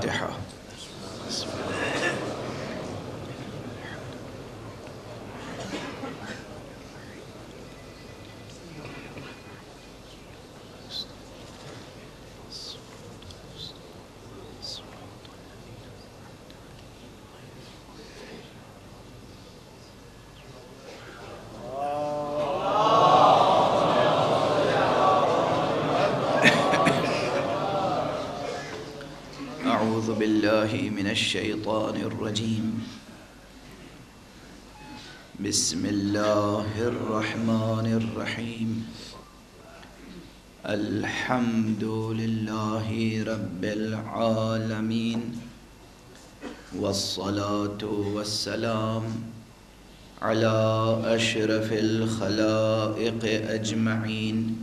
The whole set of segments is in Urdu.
الفاتحة. أعوذ بالله من الشيطان الرجيم. بسم الله الرحمن الرحيم. الحمد لله رب العالمين، والصلاة والسلام على أشرف الخلائق أجمعين،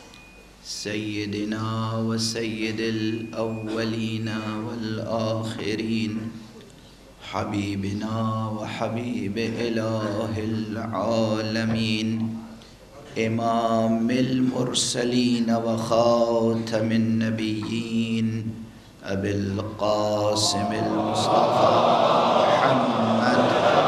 سيدنا وسيد الأولين والآخرين، حبيبنا وحبيب إله العالمين، إمام المرسلين وخاتم النبيين، أبي القاسم المصطفى محمد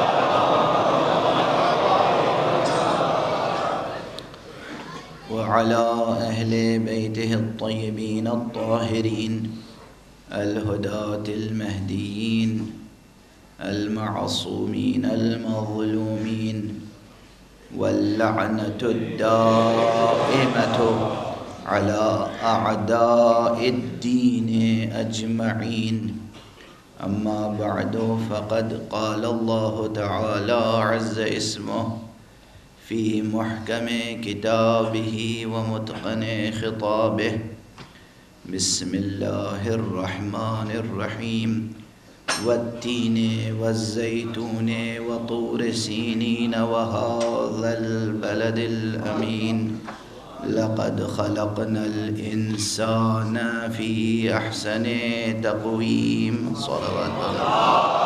وعلى أهل بيته الطيبين الطاهرين الهداة المهديين المعصومين المظلومين، واللعنة الدائمة على أعداء الدين أجمعين. أما بعد، فقد قال الله تعالى عز اسمه في محكم كتابه ومتقن خطابه: بسم الله الرحمن الرحيم، والتين والزيتون وطور سينين وهذا البلد الأمين، لقد خلقنا الإنسان في أحسن تقويم. صلوات الله.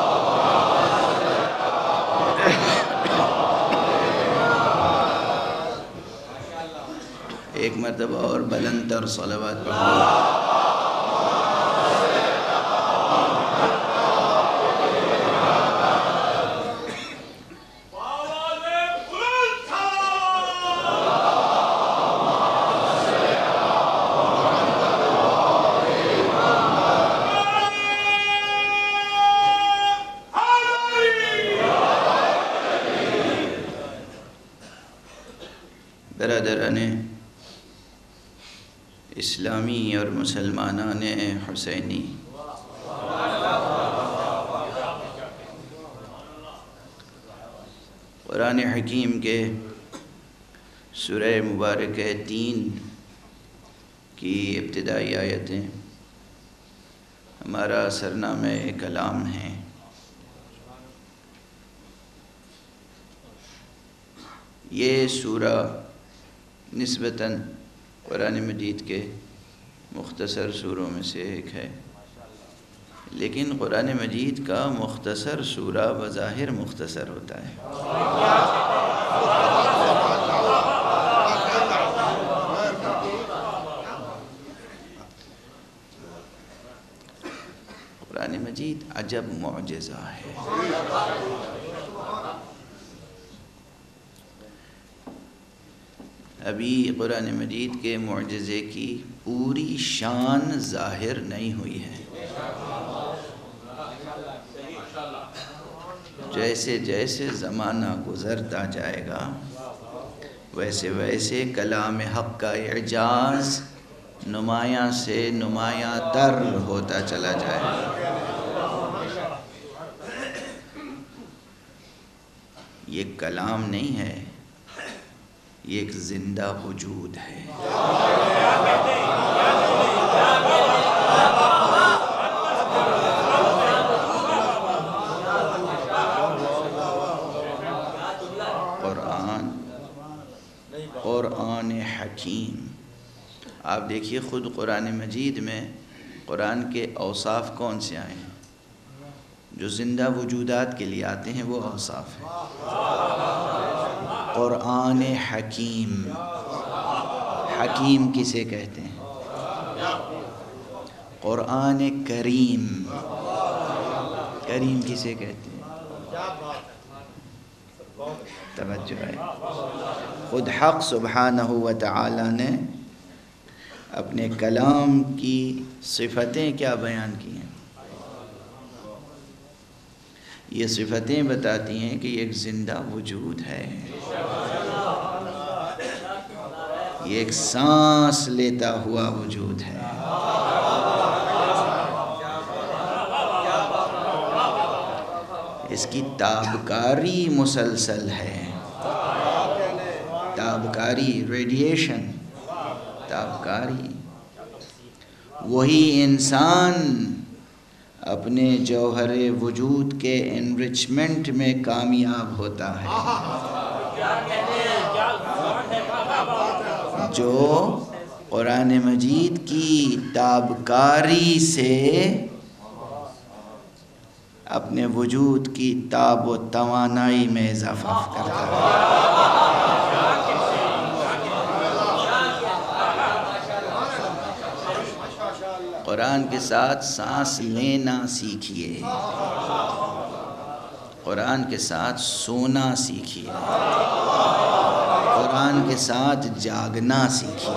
ایک مرتبہ اور بلند تر صلوات پڑھو. برادران اسلامی اور مسلمانان حسینی، قرآن حکیم کے سورہ مبارکہ 3 کی ابتدائی آیتیں ہمارا سرنامہ کلام ہیں. یہ سورہ نسبتاً قرآن مجید کے مختصر سوروں میں سے ایک ہے، لیکن قرآن مجید کا مختصر سورہ بظاہر مختصر ہوتا ہے. قرآن مجید عجب معجزہ ہے. ابھی قرآن مجید کے معجزے کی پوری شان ظاہر نہیں ہوئی ہے. جیسے جیسے زمانہ گزرتا جائے گا، ویسے ویسے کلام حق کا اعجاز نمایاں سے نمایاں تر ہوتا چلا جائے گا. یہ کلام نہیں ہے، یہ ایک زندہ وجود ہے. قرآن حکیم. آپ دیکھیے خود قرآن مجید میں قرآن کے اوصاف کون سے آئے ہیں؟ جو زندہ وجودات کے لیے آتے ہیں وہ اوصاف ہیں. قرآن حکیم. حکیم کسے کہتے ہیں؟ قرآن کریم، کریم کسے کہتے ہیں؟ توجہ ہے، خود حق سبحانہ و تعالی نے اپنے کلام کی صفتیں کیا بیان کی ہیں؟ یہ صفتیں بتاتی ہیں کہ یہ ایک زندہ وجود ہے، یہ ایک سانس لیتا ہوا وجود ہے، اس کی تابکاری مسلسل ہے، تابکاری، ریڈیشن، تابکاری۔ وہی انسان اپنے جوہر وجود کے انرچمنٹ میں کامیاب ہوتا ہے، جو قرآن مجید کی تابکاری سے اپنے وجود کی تاب و توانائی میں اضافہ کرتا ہے۔ قرآن کے ساتھ سانس لینا سیکھیے، قرآن کے ساتھ سونا سیکھیے، قرآن کے ساتھ جاگنا سیکھیے،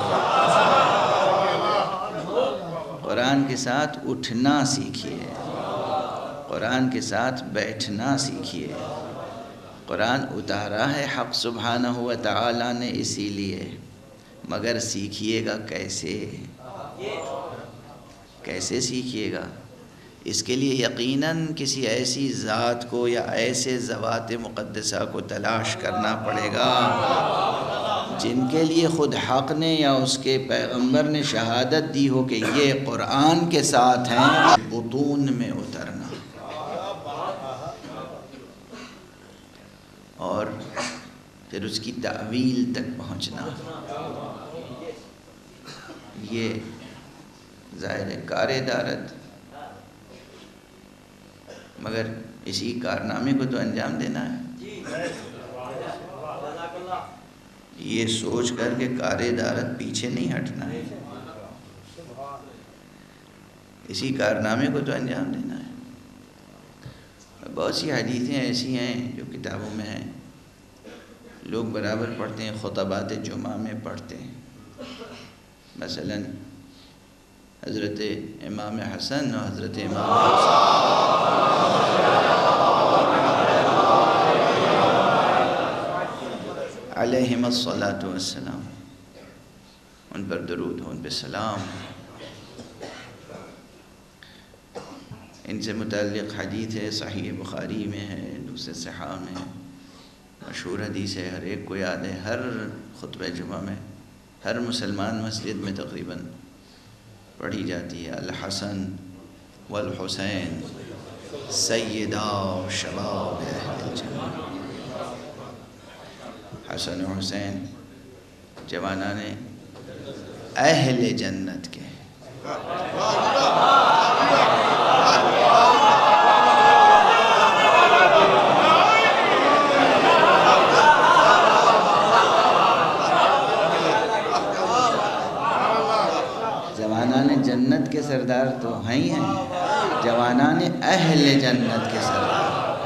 قرآن کے ساتھ اٹھنا سیکھیے، قرآن کے ساتھ بیٹھنا سیکھیے۔ قرآن اتارا ہے حق سبحانہ و تعالی نے اسی لیے، مگر سیکھیے گا کیسے؟ کیسے سیکھیے گا؟ اس کے لیے یقیناً کسی ایسی ذات کو یا ایسے ذوات مقدسہ کو تلاش کرنا پڑے گا جن کے لیے خود حق نے یا اس کے پیغمبر نے شہادت دی ہو کہ یہ قرآن کے ساتھ ہیں، بطون میں اترنا اور پھر اس کی تعویل تک پہنچنا۔ یہ ظاہر ہے کار دارت، مگر اسی کارنامے کو تو انجام دینا ہے۔ یہ سوچ کر کہ کار دارت پیچھے نہیں ہٹنا ہے، اسی کارنامے کو تو انجام دینا ہے۔ بہت سی حدیثیں ایسی ہیں جو کتابوں میں ہیں، لوگ برابر پڑھتے ہیں، خطبات جمعہ میں پڑھتے ہیں۔ مثلاً حضرت امام حسن اور حضرت امام علیہم الصلاۃ والسلام، ان پر درود ہو، ان پہ سلام۔ ان سے متعلق حدیث ہے، صحیح بخاری میں ہے، دوسرے صحاح میں ہے، مشہور حدیث ہے، ہر ایک کو یاد ہے۔ ہر خطبہ جمعہ میں ہر مسلمان مسجد میں تقریباً پڑھی جاتی ہے۔ الحسن والحسین سیدا شباب اہل الجنہ، حسن و حسین جوانان اہل جنت کے۔ جوانان جنت کے سردار تو ہیں ہی ہیں، جوانان اہل جنت کے سردار۔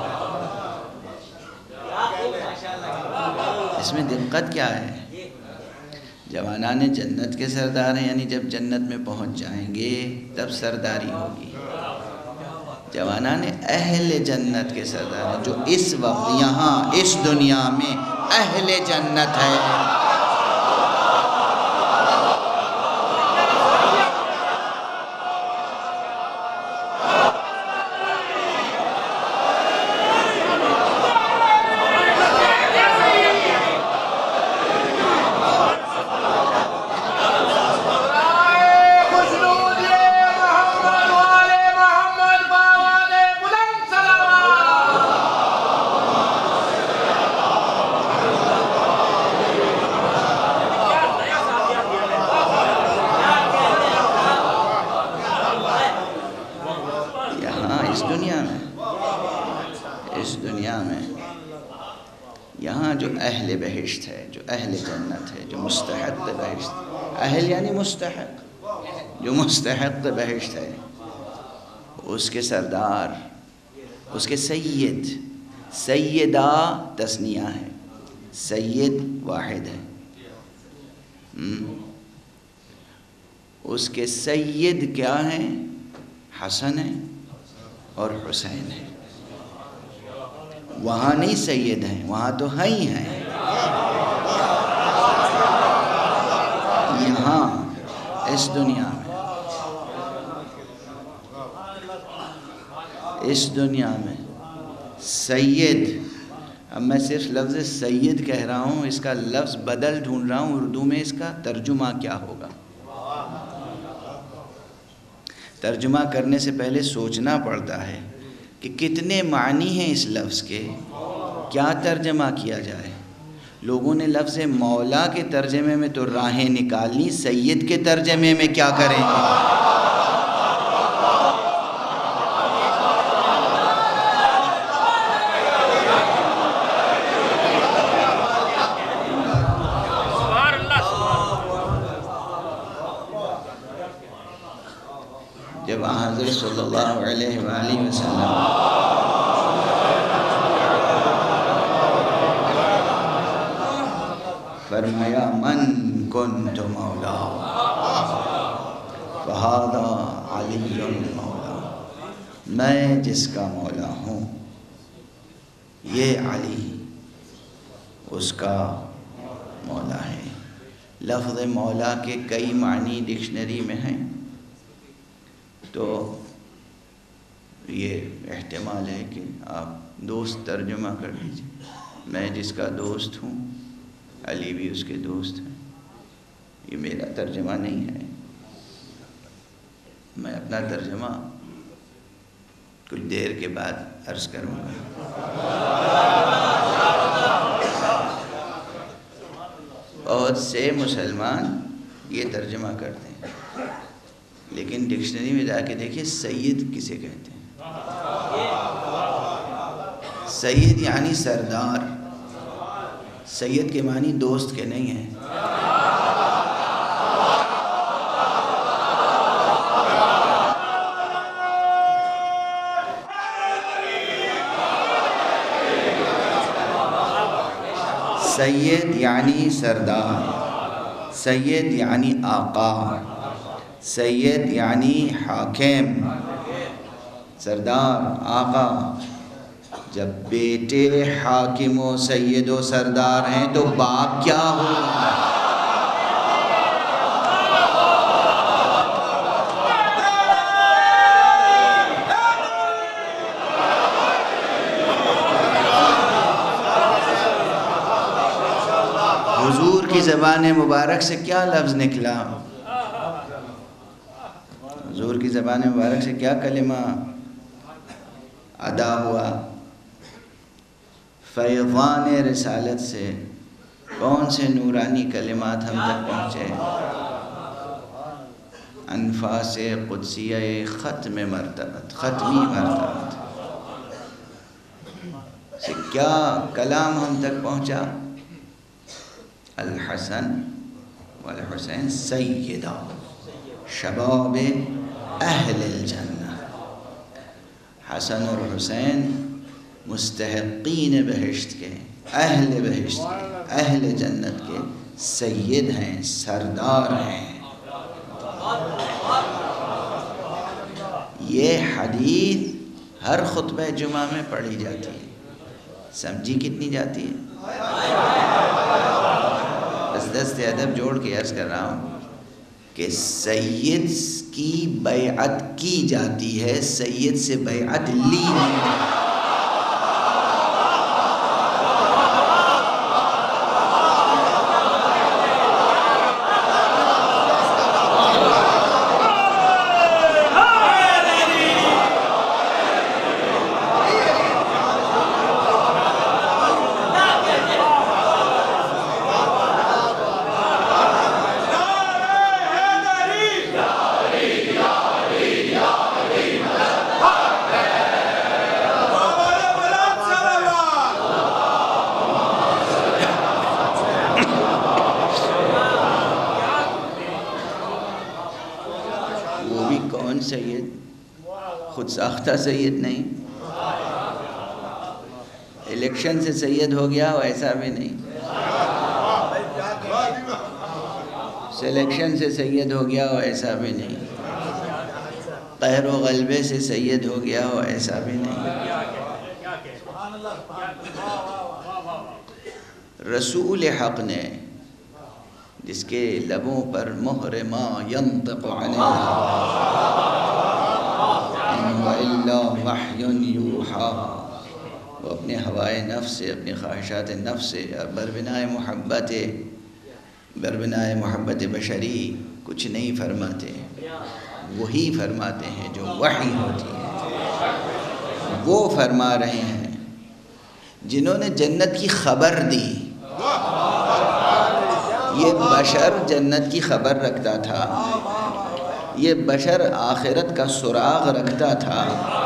اس میں دقت کیا ہے؟ جوانان جنت کے سردار ہیں، یعنی جب جنت میں پہنچ جائیں گے تب سرداری ہوگی۔ جوانان اہل جنت کے سردار ہیں جو اس وقت یہاں اس دنیا میں اہل جنت ہے۔ یہاں جو اہل بہشت ہے، جو اہل جنت ہے، جو مستحق بہشت، اہل یعنی مستحق، جو مستحق بہشت ہے، اس کے سردار، اس کے سید، سیدہ تثنیہ ہے، سید واحد ہے، اس کے سید کیا ہیں؟ حسن ہے اور حسین ہے۔ وہاں نہیں سید ہیں، وہاں تو ہیں ہی ہیں، یہاں اس دنیا میں، اس دنیا میں سید، اب میں صرف لفظ سید کہہ رہا ہوں، اس کا لفظ بدل ڈھونڈ رہا ہوں اردو میں، اس کا ترجمہ کیا ہوگا؟ ترجمہ کرنے سے پہلے سوچنا پڑتا ہے کہ کتنے معنی ہیں اس لفظ کے، کیا ترجمہ کیا جائے۔ لوگوں نے لفظ مولا کے ترجمے میں تو راہیں نکالی، سید کے ترجمے میں کیا کریں گے؟ جب حضرت صلی اللہ علیہ وآلہ وسلم فرمایا من کنت مولا فہذا علی مولا، میں جس کا مولا ہوں یہ علی اس کا مولا ہے۔ لفظ مولا کے کئی معنی ڈکشنری میں ہیں، تو یہ احتمال ہے کہ آپ دوست ترجمہ کر لیجیے، میں جس کا دوست ہوں علی بھی اس کے دوست ہیں۔ یہ میرا ترجمہ نہیں ہے، میں اپنا ترجمہ کچھ دیر کے بعد عرض کروں گا۔ بہت سے مسلمان یہ ترجمہ کرتے ہیں، لیکن ڈکشنری میں جا کے دیکھیں سید کسے کہتے ہیں۔ سید یعنی سردار، سید کے معنی دوست کے نہیں ہیں۔ سید یعنی سردار، سید یعنی آقا، سید یعنی حاکم، سردار، آقا۔ جب بیٹے حاکم و سید و سردار ہیں تو باپ کیا ہوگا؟ حضور کی زبان مبارک سے کیا لفظ نکلا؟ حضور کی زبان مبارک سے کیا کلمہ ادا ہوا؟ فیضان رسالت سے کون سے نورانی کلمات ہم تک پہنچے؟ انفاس قدسیہ ختم مرتبت، ختمی مرتبت سے کیا کلام ہم تک پہنچا؟ الحسن والحسین سیدہ شباب اہل الجنہ، حسن اور حسین مستحقین بہشت کے، اہل بہشت کے، اہل جنت کے سید ہیں، سردار ہیں۔ یہ حدیث ہر خطبہ جمعہ میں پڑھی جاتی ہے، سمجھی کتنی جاتی ہے؟ بس دست ادب جوڑ کے عرض کر رہا ہوں کہ سید کی بیعت کی جاتی ہے، سید سے بیعت لی نہیں جاتی۔ خود ساختہ سید نہیں، الیکشن سے سید ہو گیا ہو ایسا بھی نہیں، سلیکشن سے سید ہو گیا ہو ایسا بھی نہیں، قہر و غلبے سے سید ہو گیا ہو ایسا بھی نہیں۔ رسول حق نے جس کے لبوں پر مہر ما ینطق عن الہویٰ الا وحی یوحیٰ، وہ اپنے ہوائے نفس سے، اپنی خواہشات نفس سے بربنائے محبت بشری کچھ نہیں فرماتے، وہی فرماتے ہیں جو وحی ہوتی ہے۔ وہ فرما رہے ہیں جنہوں نے جنت کی خبر دی۔ یہ بشر جنت کی خبر رکھتا تھا، یہ بشر آخرت کا سراغ رکھتا تھا،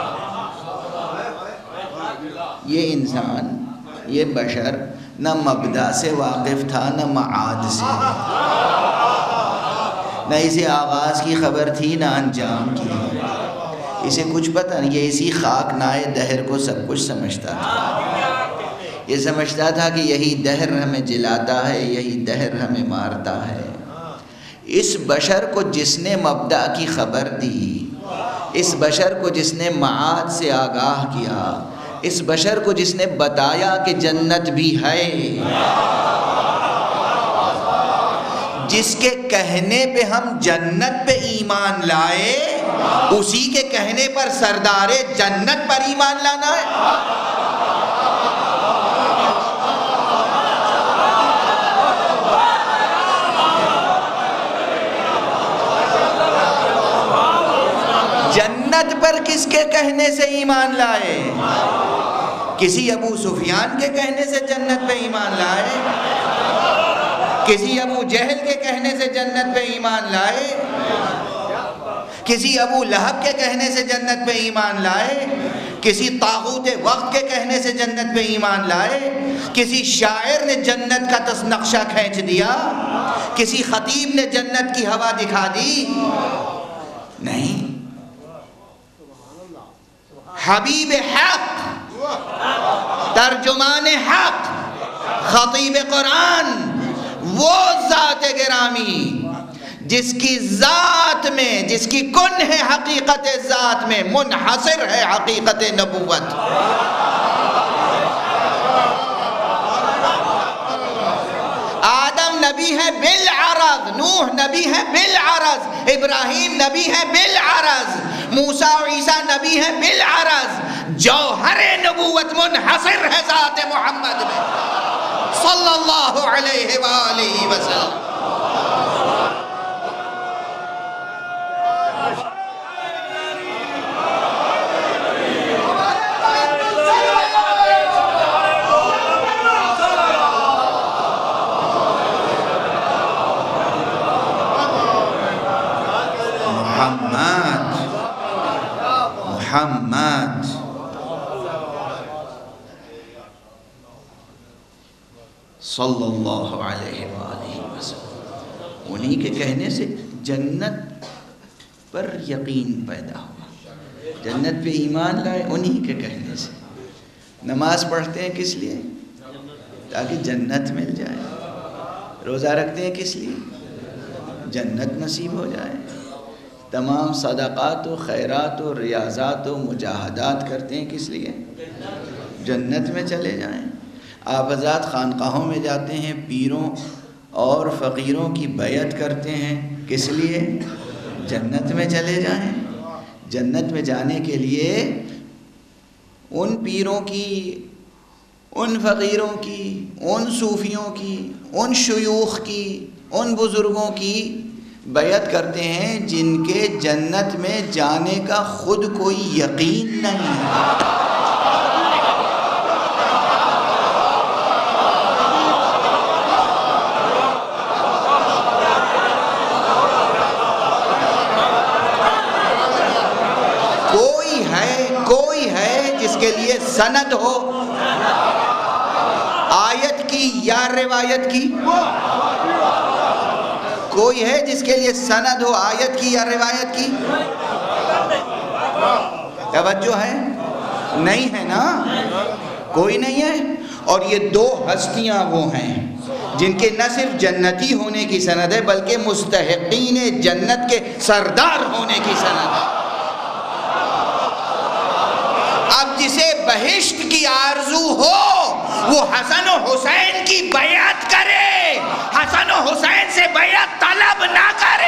یہ انسان، یہ بشر نہ مبدأ سے واقف تھا نہ معاد سے، نہ اسے آغاز کی خبر تھی نہ انجام کی، اسے کچھ پتہ نہیں، یہ اسی خاک نائے دہر کو سب کچھ سمجھتا تھا۔ یہ سمجھتا تھا کہ یہی دہر ہمیں جلاتا ہے، یہی دہر ہمیں مارتا ہے۔ اس بشر کو جس نے مبدأ کی خبر دی، اس بشر کو جس نے معاد سے آگاہ کیا، اس بشر کو جس نے بتایا کہ جنت بھی ہے، جس کے کہنے پہ ہم جنت پہ ایمان لائے، اسی کے کہنے پر سردار جنت پر ایمان لانا ہے۔ جنت پر کس کے کہنے سے ایمان لائے؟ کسی ابو سفیان کے کہنے سے جنت پہ ایمان لائے؟ کسی ابو جہل کے کہنے سے جنت پہ ایمان لائے؟ کسی ابو لہب کے کہنے سے جنت پہ ایمان لائے؟ کسی طاغوت وقت کے کہنے سے جنت پہ ایمان لائے؟ کسی شاعر نے جنت کا نقشہ کھینچ دیا؟ کسی خطیب نے جنت کی ہوا دکھا دی؟ نہیں، حبیب حق، ترجمان حق، خطیب قرآن، وہ ذات گرامی جس کی ذات میں، جس کی کن ہے حقیقت ذات میں منحصر ہے حقیقت نبوت۔ آدم نبی ہے بالعرض، نوح نبی ہے بالعرض، ابراہیم نبی ہے بالعرض، موسیٰ و عیسیٰ نبی ہے بالعرض، جوہر نبوت منحصر ہے ذات محمد میں صلی اللہ علیہ وآلہ وسلم۔ محمد صلی اللہ علیہ وآلہ وسلم، انہی کے کہنے سے جنت پر یقین پیدا ہوا، جنت پہ ایمان لائے انہی کے کہنے سے۔ نماز پڑھتے ہیں کس لیے؟ تاکہ جنت مل جائے۔ روزہ رکھتے ہیں کس لیے؟ جنت نصیب ہو جائے۔ تمام صدقات و خیرات و ریاضات و مجاہدات کرتے ہیں کس لیے؟ جنت میں چلے جائیں۔ آپ حضرات خانقاہوں میں جاتے ہیں، پیروں اور فقیروں کی بیعت کرتے ہیں کس لیے؟ جنت میں چلے جائیں۔ جنت میں جانے کے لیے ان پیروں کی، ان فقیروں کی، ان صوفیوں کی، ان شیوخ کی، ان بزرگوں کی بیعت کرتے ہیں جن کے جنت میں جانے کا خود کوئی یقین نہیں ہے۔ کوئی ہے جس کے لیے سند ہو آیت کی یا روایت کی؟ کوئی ہے جس کے لیے سند ہو آیت کی یا روایت کی؟ توجہ ہے؟ نہیں ہے نا؟ کوئی نہیں ہے. اور یہ دو ہستیاں وہ ہیں جن کے نہ صرف جنتی ہونے کی سند ہے بلکہ مستحقین جنت کے سردار ہونے کی سند ہے. اب جسے بہشت کی آرزو ہو وہ حسن و حسین کی بیعت کرے، حسن و حسین سے بیعت طلب نہ کرے.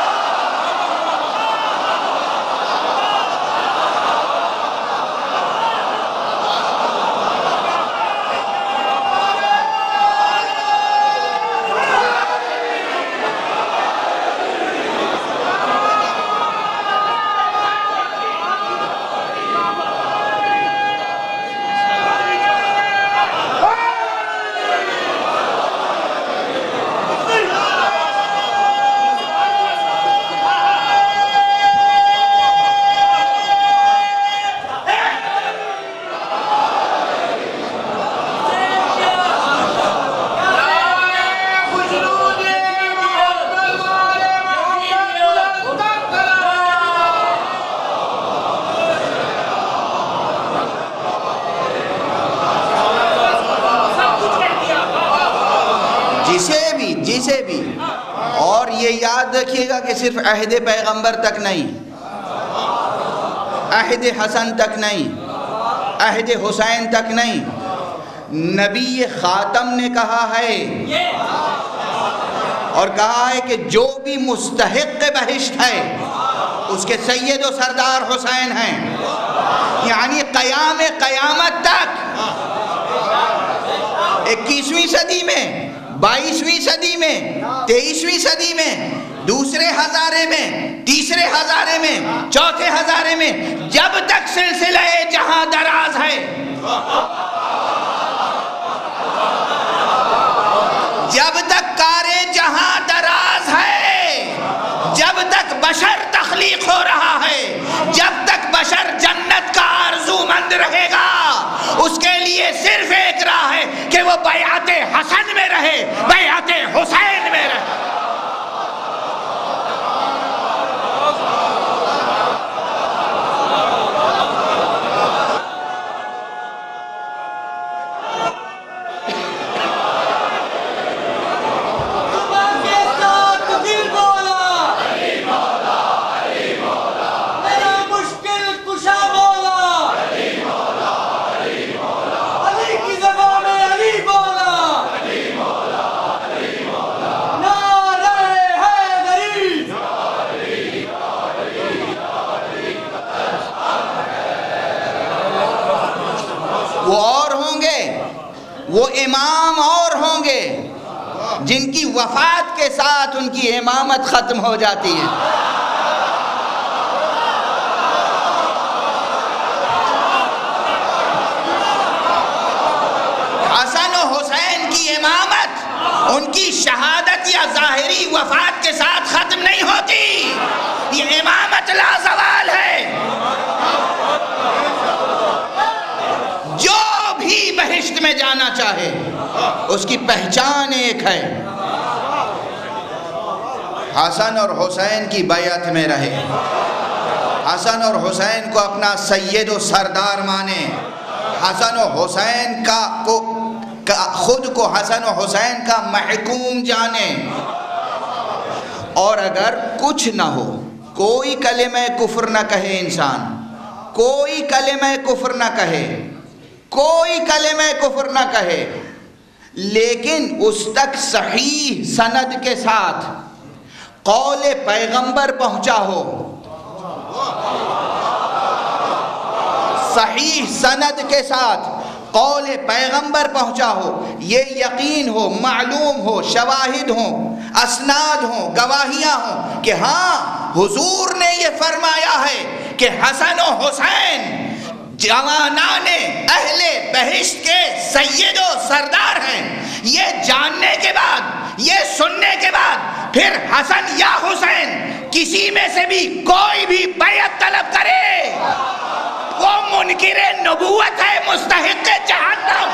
جسے بھی. اور یہ یاد رکھیے گا کہ صرف عہد پیغمبر تک نہیں، عہد حسن تک نہیں، عہد حسین تک نہیں، نبی خاتم نے کہا ہے اور کہا ہے کہ جو بھی مستحق بہشت ہے اس کے سید و سردار حسین ہیں. یعنی قیام قیامت تک 21ویں صدی میں، 22ویں صدی میں، 23ویں صدی میں، دوسرے ہزارے میں، تیسرے ہزارے میں، چوتھے ہزارے میں، جب تک سلسلہ جہاں دراز ہے، جب تک کار جہاں دراز ہے، جب تک بشر تخلیق ہو رہا ہے، جب تک بشر جنت کا آرزو مند رہے گا، اس کے لیے صرف ایک راہ ہے کہ وہ بیعت حسن میں رہے، بیعت حسین میں رہے. وہ امام اور ہوں گے جن کی وفات کے ساتھ ان کی امامت ختم ہو جاتی ہے. حسن و حسین کی امامت ان کی شہادت یا ظاہری وفات کے ساتھ ختم نہیں ہوتی. یہ امامت لازوال ہے. جو بھی بہشت میں جانا چاہے اس کی پہچان ایک ہے، حسن اور حسین کی بیعت میں رہے، حسن اور حسین کو اپنا سید و سردار مانے، حسن و حسین خود کو حسن و حسین کا محکوم جانے. اور اگر کچھ نہ ہو، کوئی کلمہ کفر نہ کہے انسان، کوئی کلمہ کفر نہ کہے، کوئی کلمہ کفر نہ کہے، لیکن اس تک صحیح سند کے ساتھ قول پیغمبر پہنچا ہو، صحیح سند کے ساتھ قول پیغمبر پہنچا ہو، یہ یقین ہو، معلوم ہو، شواہد ہوں، اسناد ہوں، گواہیاں ہوں کہ ہاں حضور نے یہ فرمایا ہے کہ حسن و حسین جوانان اہل بہشت کے سید و سردار ہیں. یہ جاننے کے بعد، یہ سننے کے بعد پھر حسن یا حسین کسی میں سے بھی کوئی بھی بیعت طلب کرے وہ منکر نبوت ہے، مستحق جہنم.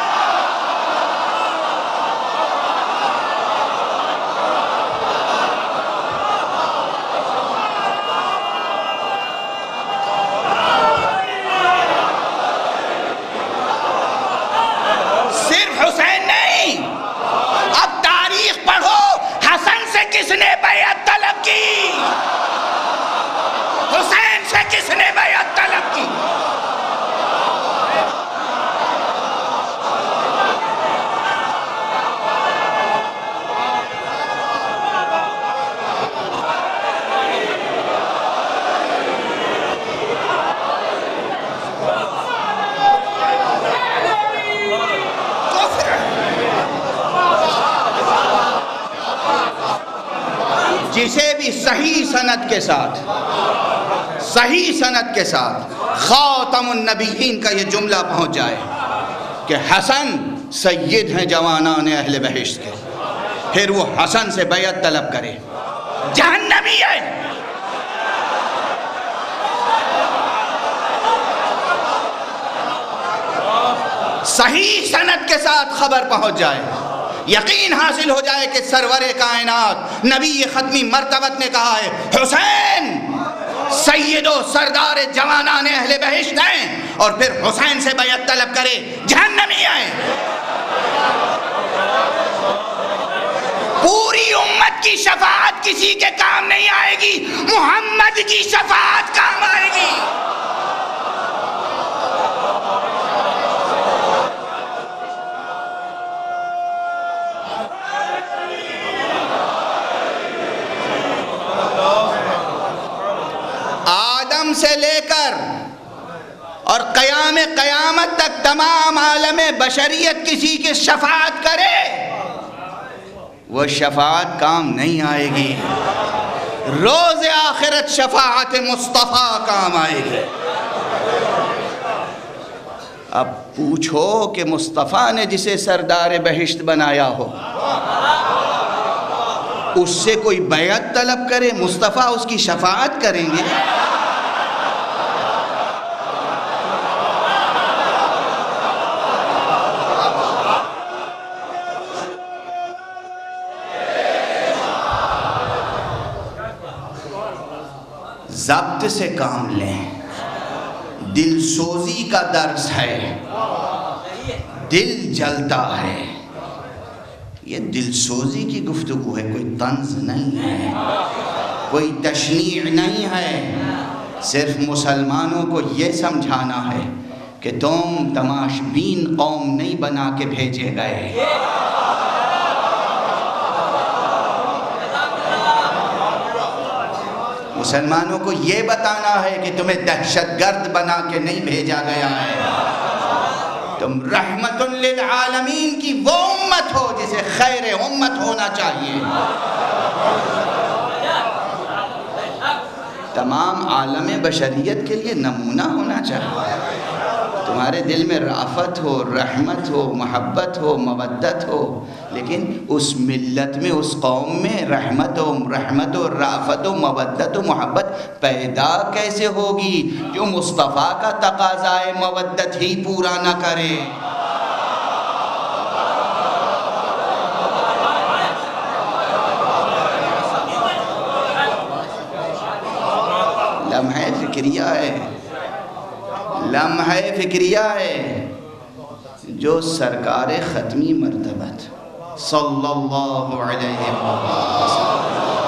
جسے بھی صحیح سند کے ساتھ خاتم النبیین کا یہ جملہ پہنچ جائے کہ حسن سید ہیں جوانان اہل بہشت کے، پھر وہ حسن سے بیعت طلب کرے، جہنمی ہے۔ صحیح سند کے ساتھ خبر پہنچ جائے، یقین حاصل ہو جائے کہ سرور کائنات نبی ختمی مرتبت نے کہا ہے حسین سید و سردار جوانان اہل بہشت ہیں، اور پھر حسین سے بیعت طلب کرے، جہنمی ہیں۔ پوری امت کی شفاعت کسی کے کام نہیں آئے گی، محمد کی شفاعت کام آئے گی۔ آدم سے لے کر اور قیامت تک تمام عالم بشریت کسی کی شفاعت کرے، وہ شفاعت کام نہیں آئے گی، روز آخرت شفاعت مصطفیٰ کام آئے گی۔ اب پوچھو کہ مصطفیٰ نے جسے سردار بہشت بنایا ہو، اس سے کوئی بیعت طلب کرے، مصطفیٰ اس کی شفاعت کریں گے؟ ضبط سے کام لیں، دل سوزی کا درس ہے، دل جلتا ہے، یہ دل سوزی کی گفتگو ہے، کوئی طنز نہیں ہے، کوئی تشنیع نہیں ہے، صرف مسلمانوں کو یہ سمجھانا ہے کہ تم تماشبین قوم نہیں بنا کے بھیجے گئے، مسلمانوں کو یہ بتانا ہے کہ تمہیں دہشت گرد بنا کے نہیں بھیجا گیا ہے، تم رحمت للعالمین کی وہ امت ہو جسے خیر امت ہونا چاہیے، تمام عالم بشریت کے لیے نمونہ ہونا چاہیے، تمہارے دل میں رافت ہو، رحمت ہو، محبت ہو، مودت ہو، لیکن اس ملت میں، اس قوم میں رحمت و رافت و مودت و محبت پیدا کیسے ہوگی جو مصطفیٰ کا تقاضائے مودت ہی پورا نہ کرے؟ لمحہ فکریہ ہے، لمحہ فکریہ ہے جو سرکار ختمی مرتبت صلی اللہ علیہ وسلم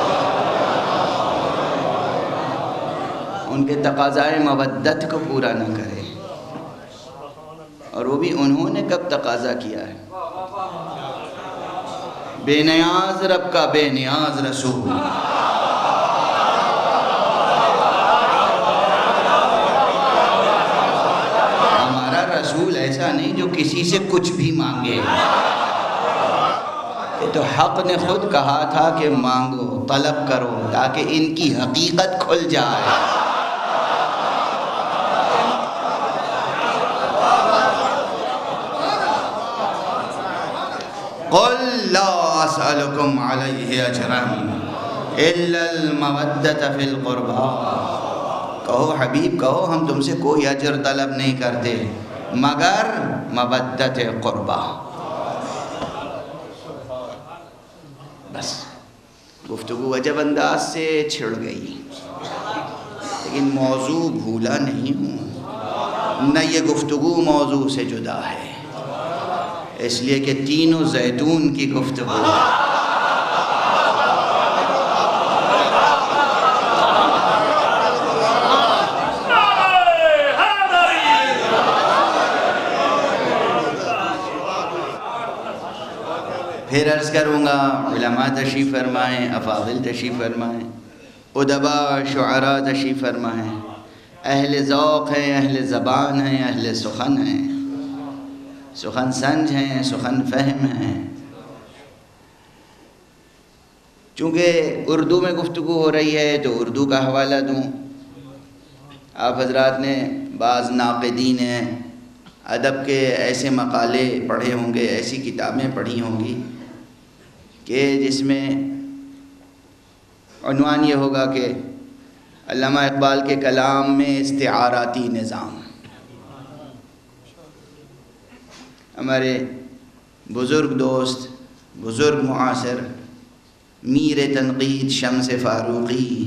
ان کے تقاضائے مودت کو پورا نہ کرے، اور وہ بھی انہوں نے کب تقاضا کیا ہے؟ بے نیاز رب کا بے نیاز رسول، رسول ایسا نہیں جو کسی سے کچھ بھی مانگے، یہ تو حق نے خود کہا تھا کہ مانگو، طلب کرو تاکہ ان کی حقیقت کھل جائے۔ قل لا اسألكم علیہ اجرا الا المودۃ فی القربى، کہو حبیب کہو ہم تم سے کوئی اجر طلب نہیں کرتے مگر مودت قربہ، بس گفتگو عجب انداز سے چھڑ گئی، لیکن موضوع بھولا نہیں ہوں، نہ یہ گفتگو موضوع سے جدا ہے، اس لیے کہ تینوں زیتون کی گفتگو ہے۔ پھر عرض کروں گا، علماء تشریف فرمائیں، افاضل تشریف فرمائیں، ادباء شعراء تشریف فرمائیں، اہل ذوق ہیں، اہل زبان ہیں، اہل سخن ہیں، سخن سنج ہیں، سخن فہم ہیں، چونکہ اردو میں گفتگو ہو رہی ہے تو اردو کا حوالہ دوں. آپ حضرات نے بعض ناقدین ہیں ادب کے ایسے مقالے پڑھے ہوں گے، ایسی کتابیں پڑھی ہوں گی کہ جس میں عنوان یہ ہوگا کہ علامہ اقبال کے کلام میں استعاراتی نظام. ہمارے بزرگ دوست، بزرگ معاصر میر تنقید شمس فاروقی،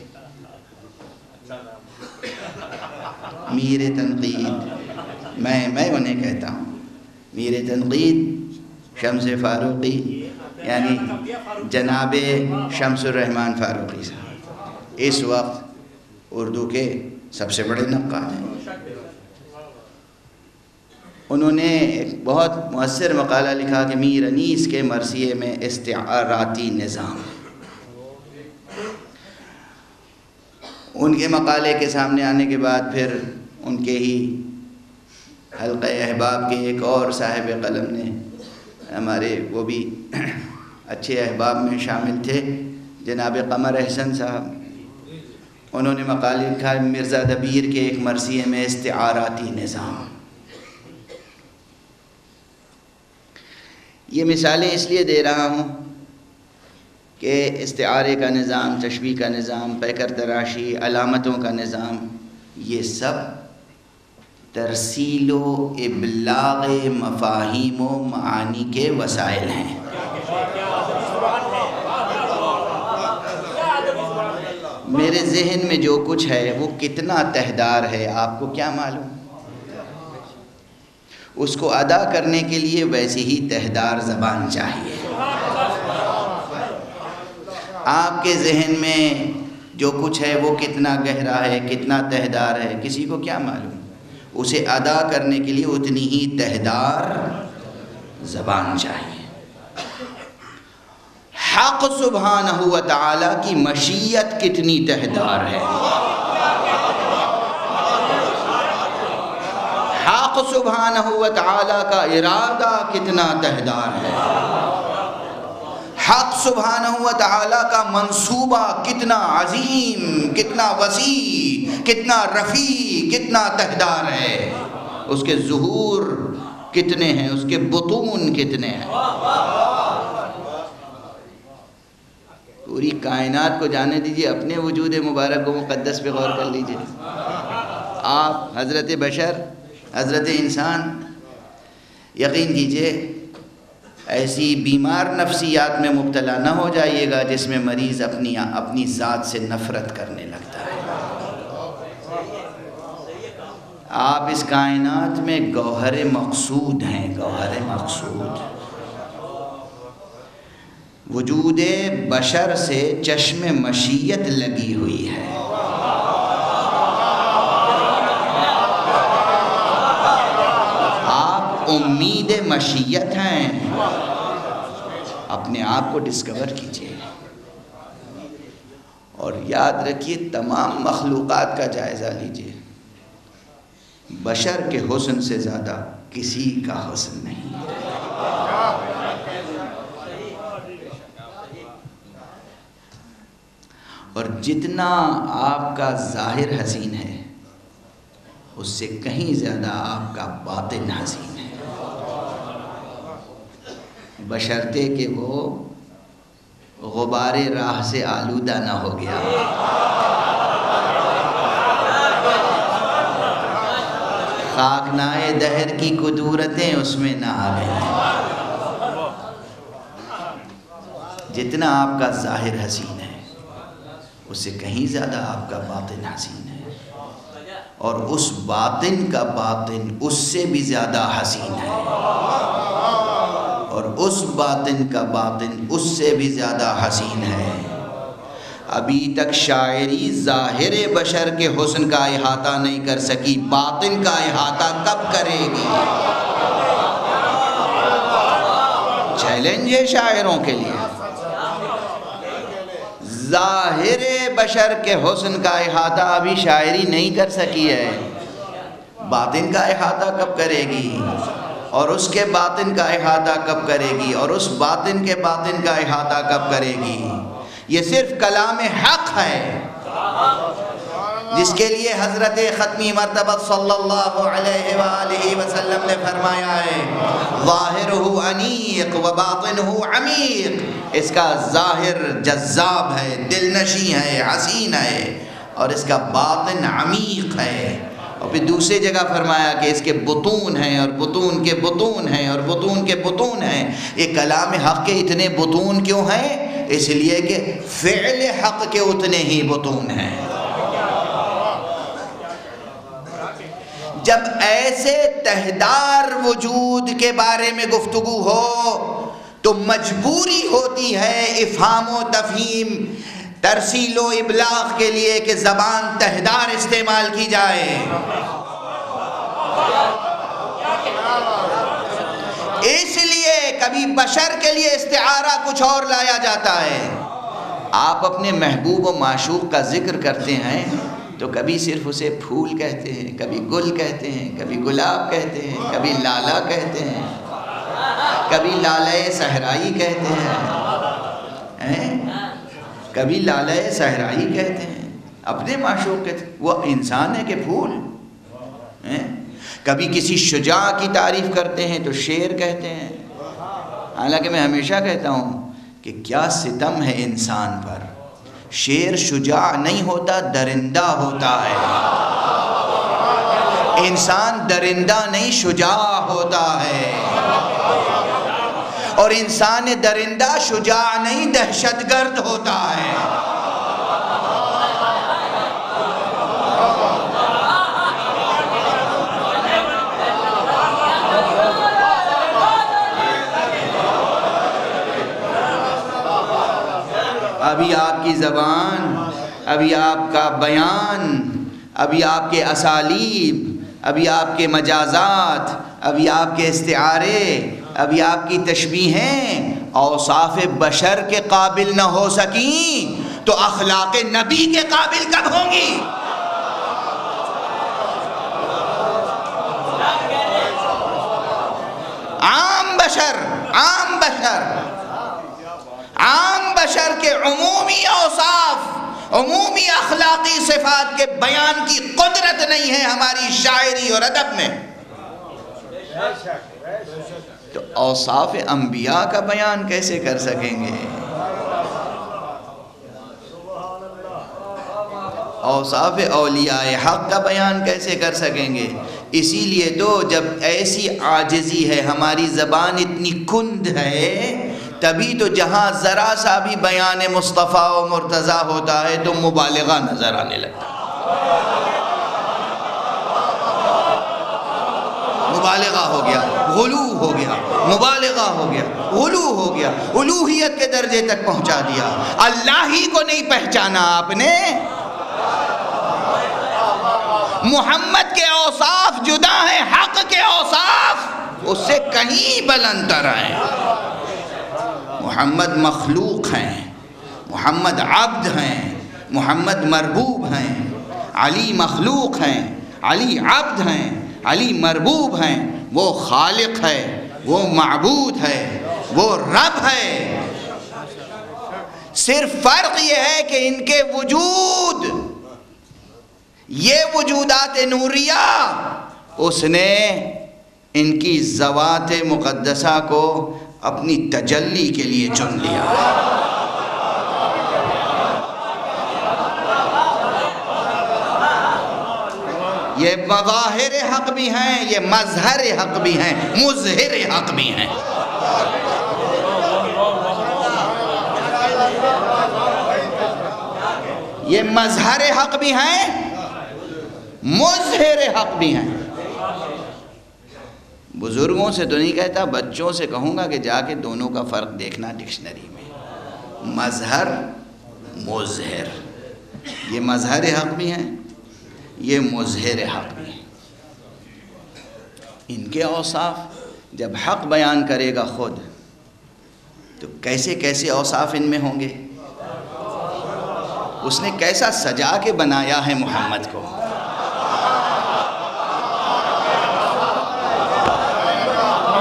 میر تنقید میں انہیں کہتا ہوں، میر تنقید شمس فاروقی یعنی جناب شمس الرحمن فاروقی صاحب اس وقت اردو کے سب سے بڑے نقاد ہیں. انہوں نے ایک بہت مؤثر مقالہ لکھا کہ میر انیس کے مرثیے میں استعاراتی نظام. ان کے مقالے کے سامنے آنے کے بعد پھر ان کے ہی حلقہ احباب کے ایک اور صاحب قلم نے، ہمارے وہ بھی اچھے احباب میں شامل تھے، جناب قمر احسن صاحب، انہوں نے مقالہ لکھا مرزا دبیر کے ایک مرثیے میں استعاراتی نظام. یہ مثالیں اس لیے دے رہا ہوں کہ استعارے کا نظام، تشبیہ کا نظام، پیکر تراشی، علامتوں کا نظام، یہ سب ترسیل و ابلاغ مفاہیم و معانی کے وسائل ہیں. میرے ذہن میں جو کچھ ہے وہ کتنا تہدار ہے آپ کو کیا معلوم؟ اس کو ادا کرنے کے لیے ویسی ہی تہدار زبان چاہیے. آپ کے ذہن میں جو کچھ ہے وہ کتنا گہرا ہے، کتنا تہدار ہے، کسی کو کیا معلوم؟ اسے ادا کرنے کے لیے اتنی ہی تہدار زبان چاہیے. حق سبحانہ و تعالیٰ کی مشیت کتنی تہدار ہے، حق سبحانہ و تعالیٰ کا ارادہ کتنا تہدار ہے، حق سبحانہ و تعالیٰ کا منصوبہ کتنا عظیم، کتنا وسیع، کتنا رفیع، کتنا تہدار ہے. اس کے ظہور کتنے ہیں، اس کے بطون کتنے ہیں. پوری کائنات کو جانے دیجئے، اپنے وجود مبارک و مقدس پہ غور کر لیجئے. آپ حضرت بشر، حضرت انسان، یقین کیجئے ایسی بیمار نفسیات میں مبتلا نہ ہو جائیے گا جس میں مریض اپنی ذات سے نفرت کرنے لگتا ہے. آپ اس کائنات میں گوہر مقصود ہیں، گوہر مقصود. وجود بشر سے چشم مشیت لگی ہوئی ہے. آپ امید مشیت ہیں. اپنے آپ کو ڈسکور کیجئے اور یاد رکھیے تمام مخلوقات کا جائزہ لیجئے. بشر کے حسن سے زیادہ کسی کا حسن نہیں. اور جتنا آپ کا ظاہر حسین ہے اس سے کہیں زیادہ آپ کا باطن حسین ہے، بشرطے کہ وہ غبار راہ سے آلودہ نہ ہو گیا. خاکنائے دہر کی قدورتیں اس میں نہ آ گئیں. جتنا آپ کا ظاہر حسین ہے اس سے کہیں زیادہ آپ کا باطن حسین ہے، اور اس باطن کا باطن اس سے بھی زیادہ حسین ہے، اور اس باطن کا باطن اس سے بھی زیادہ حسین ہے. ابھی تک شاعری ظاہر بشر کے حسن کا احاطہ نہیں کر سکی، باطن کا احاطہ کب کرے گی؟ چیلنج ہے شاعروں کے لیے. ظاہر بشر کے حسن کا احاطہ ابھی شاعری نہیں کر سکی ہے، باطن کا احاطہ کب کرے گی؟ اور اس کے باطن کا احاطہ کب کرے گی، اور اس باطن کے باطن کا احاطہ کب کرے گی؟ یہ صرف کلام حق ہے، جس کے لیے حضرت ختمی مرتبہ صلی اللہ علیہ وآلہ وسلم نے فرمایا ہے ظاہرہ انیق و باطنہ عمیق، اس کا ظاہر جذاب ہے، دل نشیں ہے، حسین ہے، اور اس کا باطن عمیق ہے۔ اور پھر دوسری جگہ فرمایا کہ اس کے بطون ہیں اور بطون کے بطون ہیں اور بطون کے بطون ہیں۔ یہ کلام حق کے اتنے بطون کیوں ہیں؟ اس لیے کہ فعل حق کے اتنے ہی بطون ہیں۔ جب ایسے تہدار وجود کے بارے میں گفتگو ہو تو مجبوری ہوتی ہے افہام و تفہیم، ترسیل و ابلاغ کے لیے کہ زبان تہدار استعمال کی جائے۔ اس لیے کبھی بشر کے لیے استعارہ کچھ اور لایا جاتا ہے۔ آپ اپنے محبوب و معشوق کا ذکر کرتے ہیں تو کبھی صرف اسے پھول کہتے ہیں، کبھی گل کہتے ہیں، کبھی گلاب کہتے ہیں، کبھی لالا کہتے ہیں، کبھی لالۂ صحرائی کہتے ہیں، کبھی لالۂ صحرائی کہتے ہیں، اپنے معشوق کہتے ہیں۔ وہ انسان ہے کہ پھول؟ کبھی کسی شجاع کی تعریف کرتے ہیں تو شیر کہتے ہیں۔ حالانکہ میں ہمیشہ کہتا ہوں کہ کیا ستم ہے انسان پر، شیر شجاع نہیں ہوتا، درندہ ہوتا ہے۔ انسان درندہ نہیں، شجاع ہوتا ہے، اور انسان درندہ شجاع نہیں، دہشت گرد ہوتا ہے۔ ابھی آپ کی زبان، ابھی آپ کا بیان، ابھی آپ کے اسالیب، ابھی آپ کے مجازات، ابھی آپ کے استعارے، ابھی آپ کی تشبیہیں اوصاف بشر کے قابل نہ ہو سکیں تو اخلاق نبی کے قابل کب ہوں گی؟ عام بشر کے عمومی اوصاف، عمومی اخلاقی صفات کے بیان کی قدرت نہیں ہے ہماری شاعری اور ادب میں، تو اوصاف انبیاء کا بیان کیسے کر سکیں گے؟ اوصاف اولیاء حق کا بیان کیسے کر سکیں گے؟ اسی لیے تو جب ایسی عاجزی ہے، ہماری زبان اتنی کند ہے، تبھی تو جہاں ذرا سا بھی بیان مصطفیٰ و مرتضیٰ ہوتا ہے تو مبالغہ نظر آنے لگتا ہے۔ مبالغہ ہو گیا، غلو ہو گیا، مبالغہ ہو گیا، غلو ہو گیا، الوہیت کے درجے تک پہنچا دیا۔ اللہ ہی کو نہیں پہچانا آپ نے۔ محمد کے اوصاف جدا ہیں، حق کے اوصاف اس سے کہیں بلندتر ہیں۔ محمد مخلوق ہیں، محمد عبد ہیں، محمد مربوب ہیں، علی مخلوق ہیں، علی عبد ہیں، علی مربوب ہیں۔ وہ خالق ہے، وہ معبود ہے، وہ رب ہے۔ صرف فرق یہ ہے کہ ان کے وجود، یہ وجودات نوریہ، اس نے ان کی ذوات مقدسہ کو اپنی تجلی کے لیے چن لیا۔ یہ مظاہر حق بھی ہیں، یہ مظہر حق بھی ہیں، مظہر حق بھی ہیں۔ یہ مظہر حق بھی ہیں، مظہر حق بھی ہیں۔ بزرگوں سے تو نہیں کہتا، بچوں سے کہوں گا کہ جا کے دونوں کا فرق دیکھنا ڈکشنری میں۔ مظہر، مظہر، یہ مظہر حق بھی ہیں، یہ مظہر حق بھی ہیں۔ ان کے اوصاف جب حق بیان کرے گا خود تو کیسے کیسے اوصاف ان میں ہوں گے؟ اس نے کیسا سجا کے بنایا ہے محمد کو۔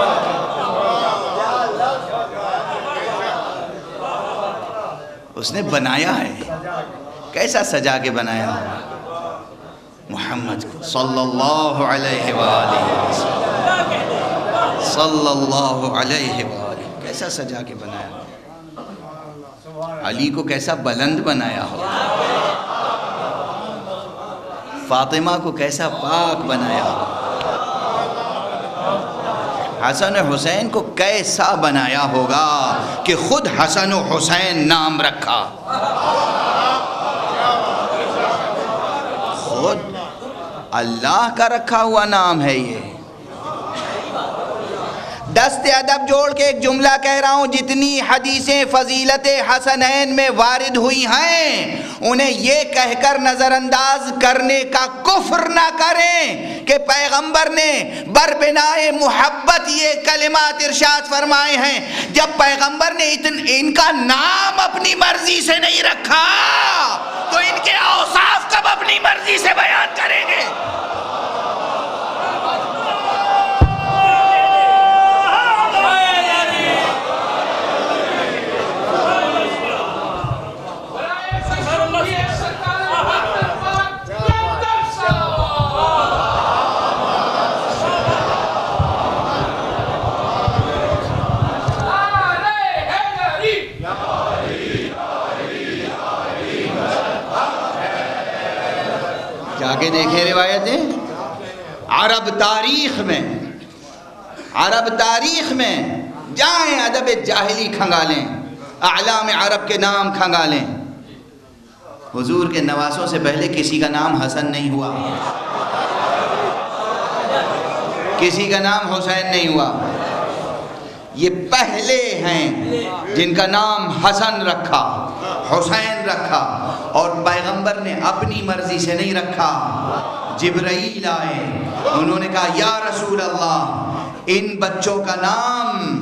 اس نے بنایا ہے. کیسا سجا کے بنایا ہوگا محمد کو صلی اللہ علیہ وآلہ وسلم، صلی اللہ علیہ وآلہ. کیسا سجا کے بنایا ہوگا. علی کو کیسا بلند بنایا ہوگا. فاطمہ کو کیسا پاک بنایا ہوگا. حسن و حسین کو کیسا بنایا ہوگا کہ خود حسن و حسین نام رکھا. خود اللہ کا رکھا ہوا نام ہے یہ. دست ادب جوڑ کے ایک جملہ کہہ رہا ہوں، جتنی حدیثیں فضیلت حسنین میں وارد ہوئی ہیں انہیں یہ کہہ کر نظر انداز کرنے کا کفر نہ کریں کہ پیغمبر نے بربنائے محبت یہ کلمات ارشاد فرمائے ہیں. جب پیغمبر نے ان کا نام اپنی مرضی سے نہیں رکھا تو ان کے اوصاف کب اپنی مرضی سے بیان کریں گے؟ آگے دیکھیں روایتیں. عرب تاریخ میں جائیں ادب جاہلی کھنگالیں، اعلام عرب کے نام کھنگالیں. حضور کے نواسوں سے پہلے کسی کا نام حسن نہیں ہوا، کسی کا نام حسین نہیں ہوا. یہ پہلے ہیں جن کا نام حسن رکھا، حسین رکھا، اور پیغمبر نے اپنی مرضی سے نہیں رکھا. جبرائیل آئے، انہوں نے کہا یا رسول اللہ ان بچوں کا نام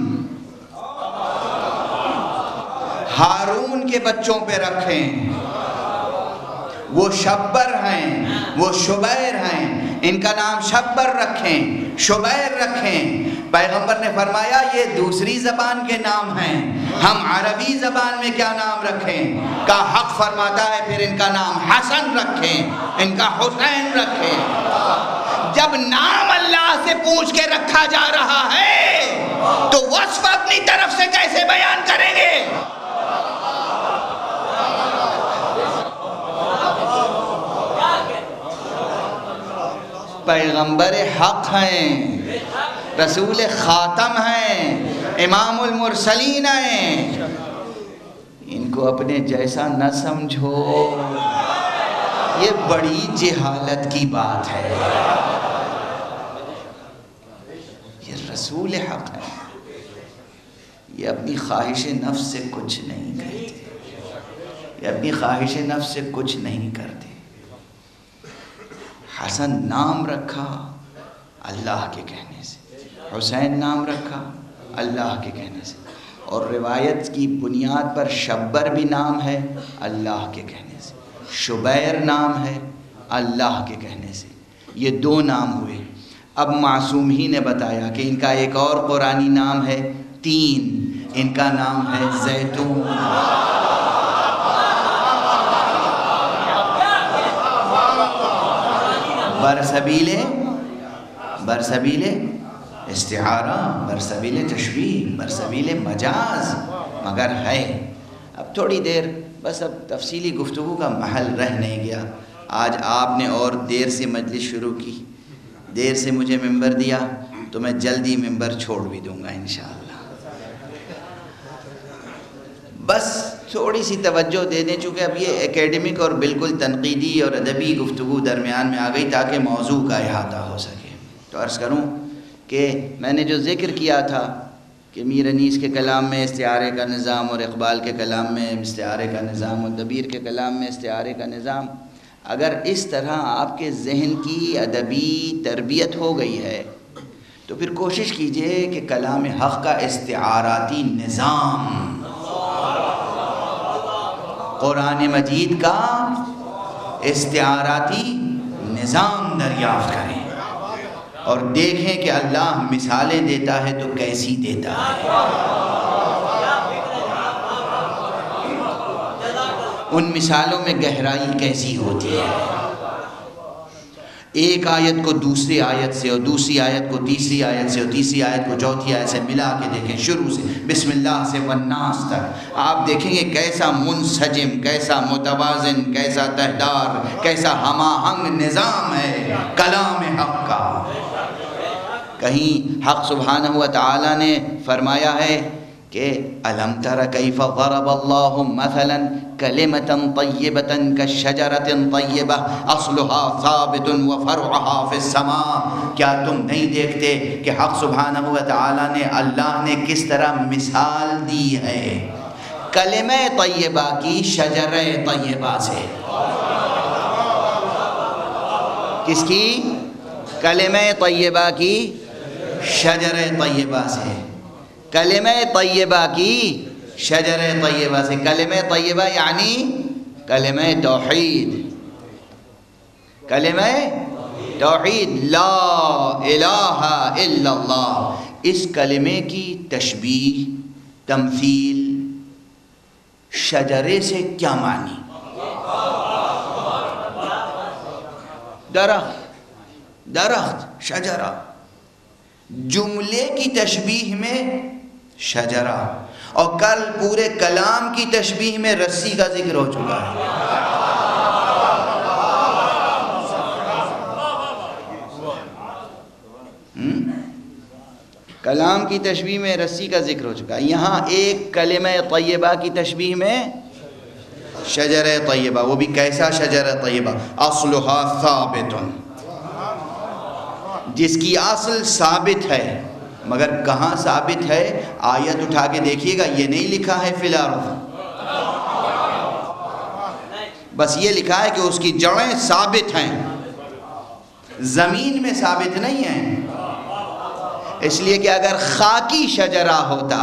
ہارون کے بچوں پہ رکھیں، وہ شبر ہیں، وہ شبیر ہیں، ان کا نام شبر رکھیں، شبیر رکھیں. پیغمبر نے فرمایا یہ دوسری زبان کے نام ہیں، ہم عربی زبان میں کیا نام رکھیں؟ کا حق فرماتا ہے پھر ان کا نام حسن رکھیں، ان کا حسین رکھیں. جب نام اللہ سے پوچھ کے رکھا جا رہا ہے تو وصف اپنی طرف سے کیسے بیان کریں گے؟ پیغمبر حق ہیں، رسول خاتم ہیں، امام المرسلین ہیں. ان کو اپنے جیسا نہ سمجھو، یہ بڑی جہالت کی بات ہے. یہ رسول حق ہے، یہ اپنی خواہش نفس سے کچھ نہیں کرتے، یہ اپنی خواہش نفس سے کچھ نہیں کرتے. حسن نام رکھا اللہ کے کہنے سے، حسین نام رکھا اللہ کے کہنے سے، اور روایت کی بنیاد پر شبر بھی نام ہے اللہ کے کہنے سے، شبیر نام ہے اللہ کے کہنے سے. یہ دو نام ہوئے. اب معصوم ہی نے بتایا کہ ان کا ایک اور قرآنی نام ہے 3، ان کا نام ہے زیتون. برسبیل استعارہ، برسبیل تشبیہ، برسبیل مجاز، مگر ہے. اب تھوڑی دیر بس، اب تفصیلی گفتگو کا محل رہ نہیں گیا. آج آپ نے اور دیر سے مجلس شروع کی، دیر سے مجھے ممبر دیا، تو میں جلدی ممبر چھوڑ بھی دوں گا انشاءاللہ. بس تھوڑی سی توجہ دے دیں، چونکہ اب یہ اکیڈمک اور بالکل تنقیدی اور ادبی گفتگو درمیان میں آ گئی تاکہ موضوع کا احاطہ ہو سکے. تو عرض کروں کہ میں نے جو ذکر کیا تھا کہ میر انیس کے کلام میں استعارے کا نظام، اور اقبال کے کلام میں استعارے کا نظام، اور دبیر کے کلام میں استعارے کا نظام، اگر اس طرح آپ کے ذہن کی ادبی تربیت ہو گئی ہے تو پھر کوشش کیجئے کہ کلام حق کا استعاراتی نظام، قرآن مجید کا استعاراتی نظام دریافت کریں اور دیکھیں کہ اللہ مثالیں دیتا ہے تو کیسی دیتا ہے. ان مثالوں میں گہرائی کیسی ہوتی ہے. ایک آیت کو دوسری آیت سے اور دوسری آیت کو تیسری آیت سے اور تیسری آیت کو چوتھی آیت سے ملا کے دیکھیں، شروع سے بسم اللہ سے والناس تک، آپ دیکھیں گے کیسا منسجم، کیسا متوازن، کیسا تہدار، کیسا ہم آہنگ نظام ہے کلام حق کا. کہیں حق سبحانہ و تعالی نے فرمایا ہے کہ الم تر کیف ضرب اللہ مثلا کلمۃ طیبۃ کالشجرۃ طیبہ اصلها ثابت وفرعها فی السماء. کیا تم نہیں دیکھتے کہ حق سبحانہ و تعالی نے، اللہ نے کس طرح مثال دی ہے کلمہ طیبہ کی شجرہ طیبہ سے. کس کی؟ کلمہ طیبہ کی شجرہ طیبہ سے. کلمہ طیبہ کی شجرہ طیبہ سے. کلمہ طیبہ یعنی کلمہ توحید. کلمہ توحید لا الہ الا اللہ. اس کلمے کی تشبیہ، تمثیل شجرے سے کیا معنی؟ درخت شجرہ. جملے کی تشبیہ میں شجرہ، اور کل پورے کلام کی تشبیہ میں رسی کا ذکر ہو چکا ہے. کلام کی تشبیہ میں رسی کا ذکر ہو چکا ہے. یہاں ایک کلمہ طیبہ کی تشبیہ میں شجرہ طیبہ. وہ بھی کیسا شجرہ طیبہ؟ اصلها ثابت، جس کی اصل ثابت ہے. مگر کہاں ثابت ہے؟ آیت اٹھا کے دیکھیے گا، یہ نہیں لکھا ہے فی الارض، بس یہ لکھا ہے کہ اس کی جڑیں ثابت ہیں، زمین میں ثابت نہیں ہیں. اس لیے کہ اگر خاکی شجرہ ہوتا،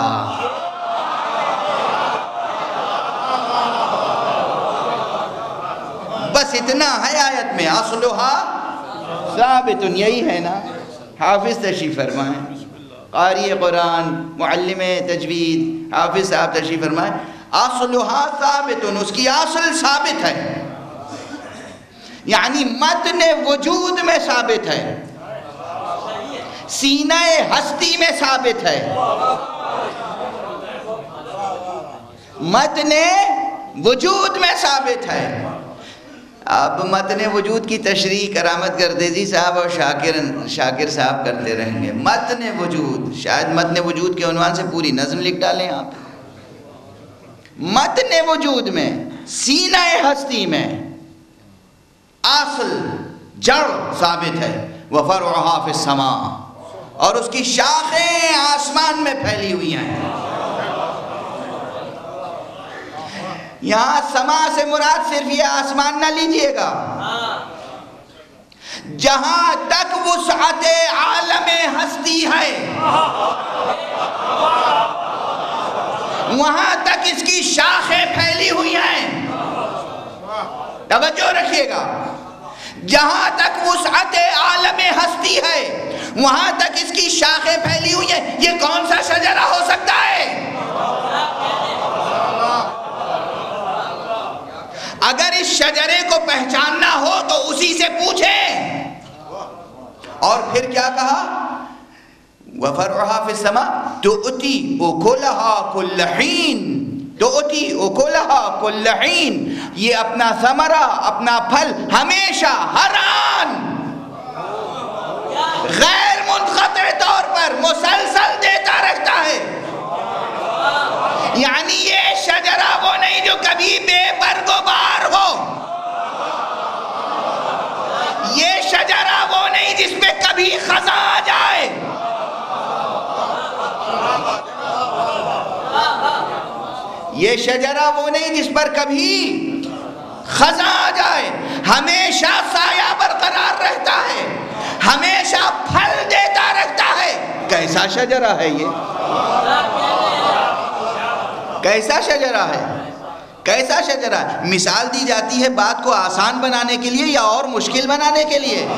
بس اتنا ہے آیت میں اصلها ثابت. یہی ہے نا. حافظ تشریف فرمائیں، قاری قرآن، معلم تجوید حافظ صاحب تشریف فرمائیں. اصلها ثابت، اس کی اصل ثابت ہے، یعنی متن وجود میں ثابت ہے، سینہ ہستی میں ثابت ہے، متن وجود میں ثابت ہے. اب متن وجود کی تشریح کرامت گردیزی صاحب اور شاکر صاحب کرتے رہیں گے. متن وجود، شاید متن وجود کے عنوان سے پوری نظم لکھ ڈالیں آپ. متن وجود میں، سینہ ہستی میں اصل جڑ ثابت ہے. وَفَرْعُهَا فِي السَّمَاءِ، اور اس کی شاخیں آسمان میں پھیلی ہوئی ہیں. یہاں سما سے مراد صرف یہ آسمان نہ لیجئے گا، جہاں تک وسعت عالم ہستی ہے وہاں تک اس کی شاخیں پھیلی ہوئی ہیں. توجہ رکھیے گا، جہاں تک وسعت عالم ہستی ہے وہاں تک اس کی شاخیں پھیلی ہوئی ہیں. یہ کون سا شجرہ ہو سکتا ہے؟ اگر اس شجرے کو پہچاننا ہو تو اسی سے پوچھیں. اور پھر کیا کہا؟ وَفَرْعُهَا فِي السَّمَاءِ تُؤْتِي أُكُلَهَا كُلَّ حِينٍ. تُؤْتِي أُكُلَهَا كُلَّ حِينٍ، یہ اپنا ثمرہ، اپنا پھل ہمیشہ، ہر آن، غیر منقطع طور پر مسلسل دیتا رہتا ہے. یعنی یہ شجرہ وہ نہیں جو کبھی بے برگ و بار ہو، یہ شجرہ وہ نہیں جس پہ کبھی خزاں آ جائے، یہ شجرہ وہ نہیں جس پر کبھی خزاں آ جائے. ہمیشہ سایہ برقرار رہتا ہے، ہمیشہ پھل دیتا رہتا ہے. کیسا شجرہ ہے یہ؟ کیسا شجرہ ہے؟ کیسا شجرہ ہے؟ مثال دی جاتی ہے بات کو آسان بنانے کے لیے یا اور مشکل بنانے کے لیے؟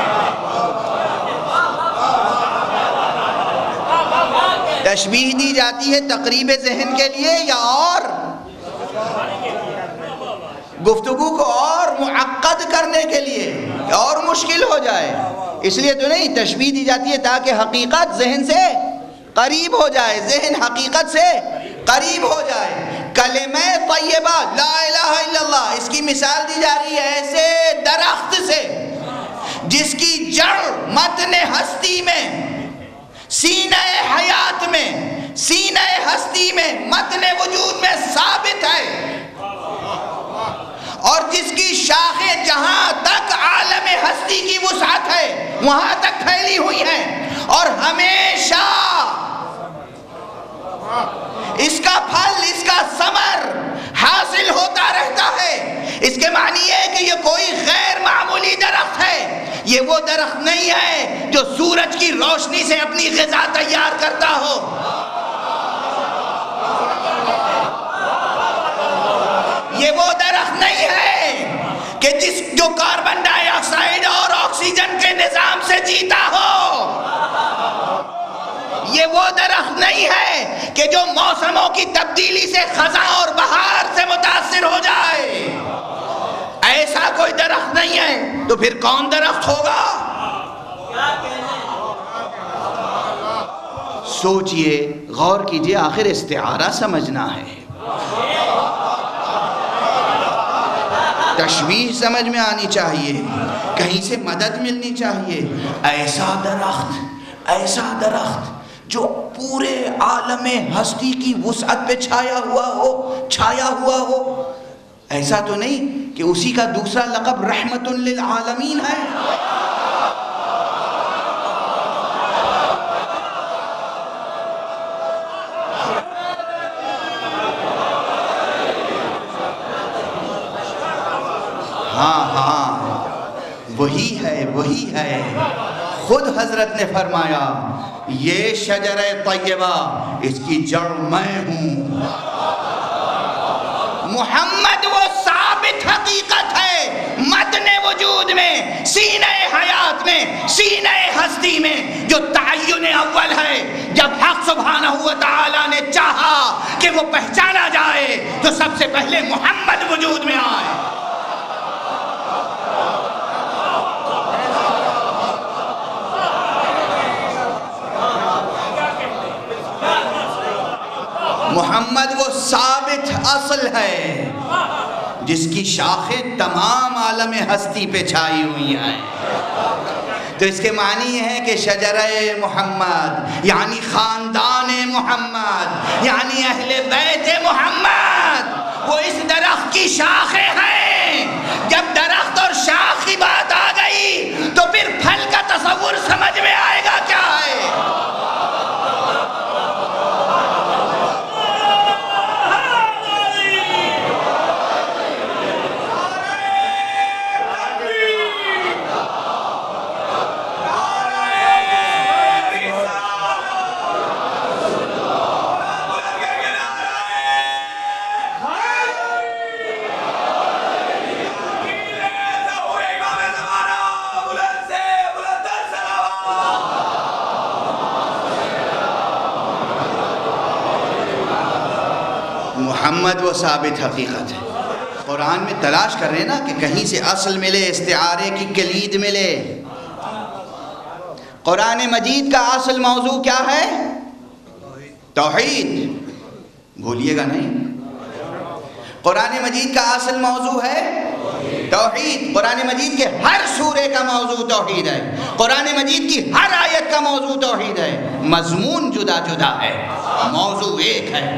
تشبیہ دی جاتی ہے تقریب ذہن کے لیے یا اور گفتگو کو اور معقد کرنے کے لیے اور مشکل ہو جائے، اس لیے تو نہیں تشبیہ دی جاتی ہے تاکہ حقیقت ذہن سے قریب ہو جائے، ذہن حقیقت سے قریب ہو جائے۔ کلمہ طیبہ لا الہ الا اللہ، اس کی مثال دی جا رہی ہے ایسے درخت سے جس کی جڑ متن ہستی میں، سینہ حیات میں، سینہ ہستی میں، متن وجود میں ثابت ہے، اور جس کی شاخیں جہاں تک عالم ہستی کی وسعت ہے وہاں تک پھیلی ہوئی ہیں، اور ہمیشہ اس کا پھل، اس کا ثمر حاصل ہوتا رہتا ہے۔ اس کے معنی ہے کہ یہ کوئی غیر معمولی درخت ہے، یہ وہ درخت نہیں ہے جو سورج کی روشنی سے اپنی غذا تیار کرتا ہو۔ یہ وہ درخت نہیں ہے کہ جو کاربن ڈائی آکسائیڈ اور آکسیجن کے نظام سے جیتا ہو۔ یہ وہ درخت نہیں ہے کہ جو موسموں کی تبدیلی سے خزاں اور بہار سے متاثر ہو جائے۔ ایسا کوئی درخت نہیں ہے، تو پھر کون درخت ہوگا؟ سوچئے، غور کیجئے، آخر استعارہ سمجھنا ہے، تشبیہ سمجھ میں آنی چاہیے، کہیں سے مدد ملنی چاہیے۔ ایسا درخت جو پورے عالم ہستی کی وسعت پہ چھایا ہوا ہو، ایسا تو نہیں کہ اسی کا دوسرا لقب رحمت للعالمین ہے۔ ہاں وہی ہے، خود حضرت نے فرمایا یہ شجر طیبہ، اس کی جڑ میں ہوں۔ محمد وہ ثابت حقیقت ہے متن وجود میں، سینہ حیات میں، سینہ ہستی میں، جو تعین اول ہے۔ جب حق سبحانہ وتعالی نے چاہا کہ وہ پہچانا جائے تو سب سے پہلے محمد وجود میں آئے۔ محمد وہ ثابت اصل ہے جس کی شاخیں تمام عالم ہستی پہ چھائی ہوئی ہیں۔ تو اس کے معنی یہ ہے کہ شجرہ محمد یعنی خاندان محمد، یعنی اہل بیت محمد، وہ اس درخت کی شاخیں ہیں۔ جب درخت اور شاخ کی بات آ گئی تو پھر پھل کا تصور سمجھ میں آئے گا کیا ہے۔ محمد وہ ثابت حقیقت ہے۔ قرآن میں تلاش کر رہے ہیں نا کہ کہیں سے اصل ملے، استعارے کی کلید ملے۔ قرآن مجید کا اصل موضوع کیا ہے؟ توحید، بھولیے گا نہیں۔ قرآن مجید کا اصل موضوع ہے توحید۔ قرآن مجید کے ہر سورے کا موضوع توحید ہے، قرآن مجید کی ہر آیت کا موضوع توحید ہے۔ مضمون جدا جدا ہے، موضوع ایک ہے۔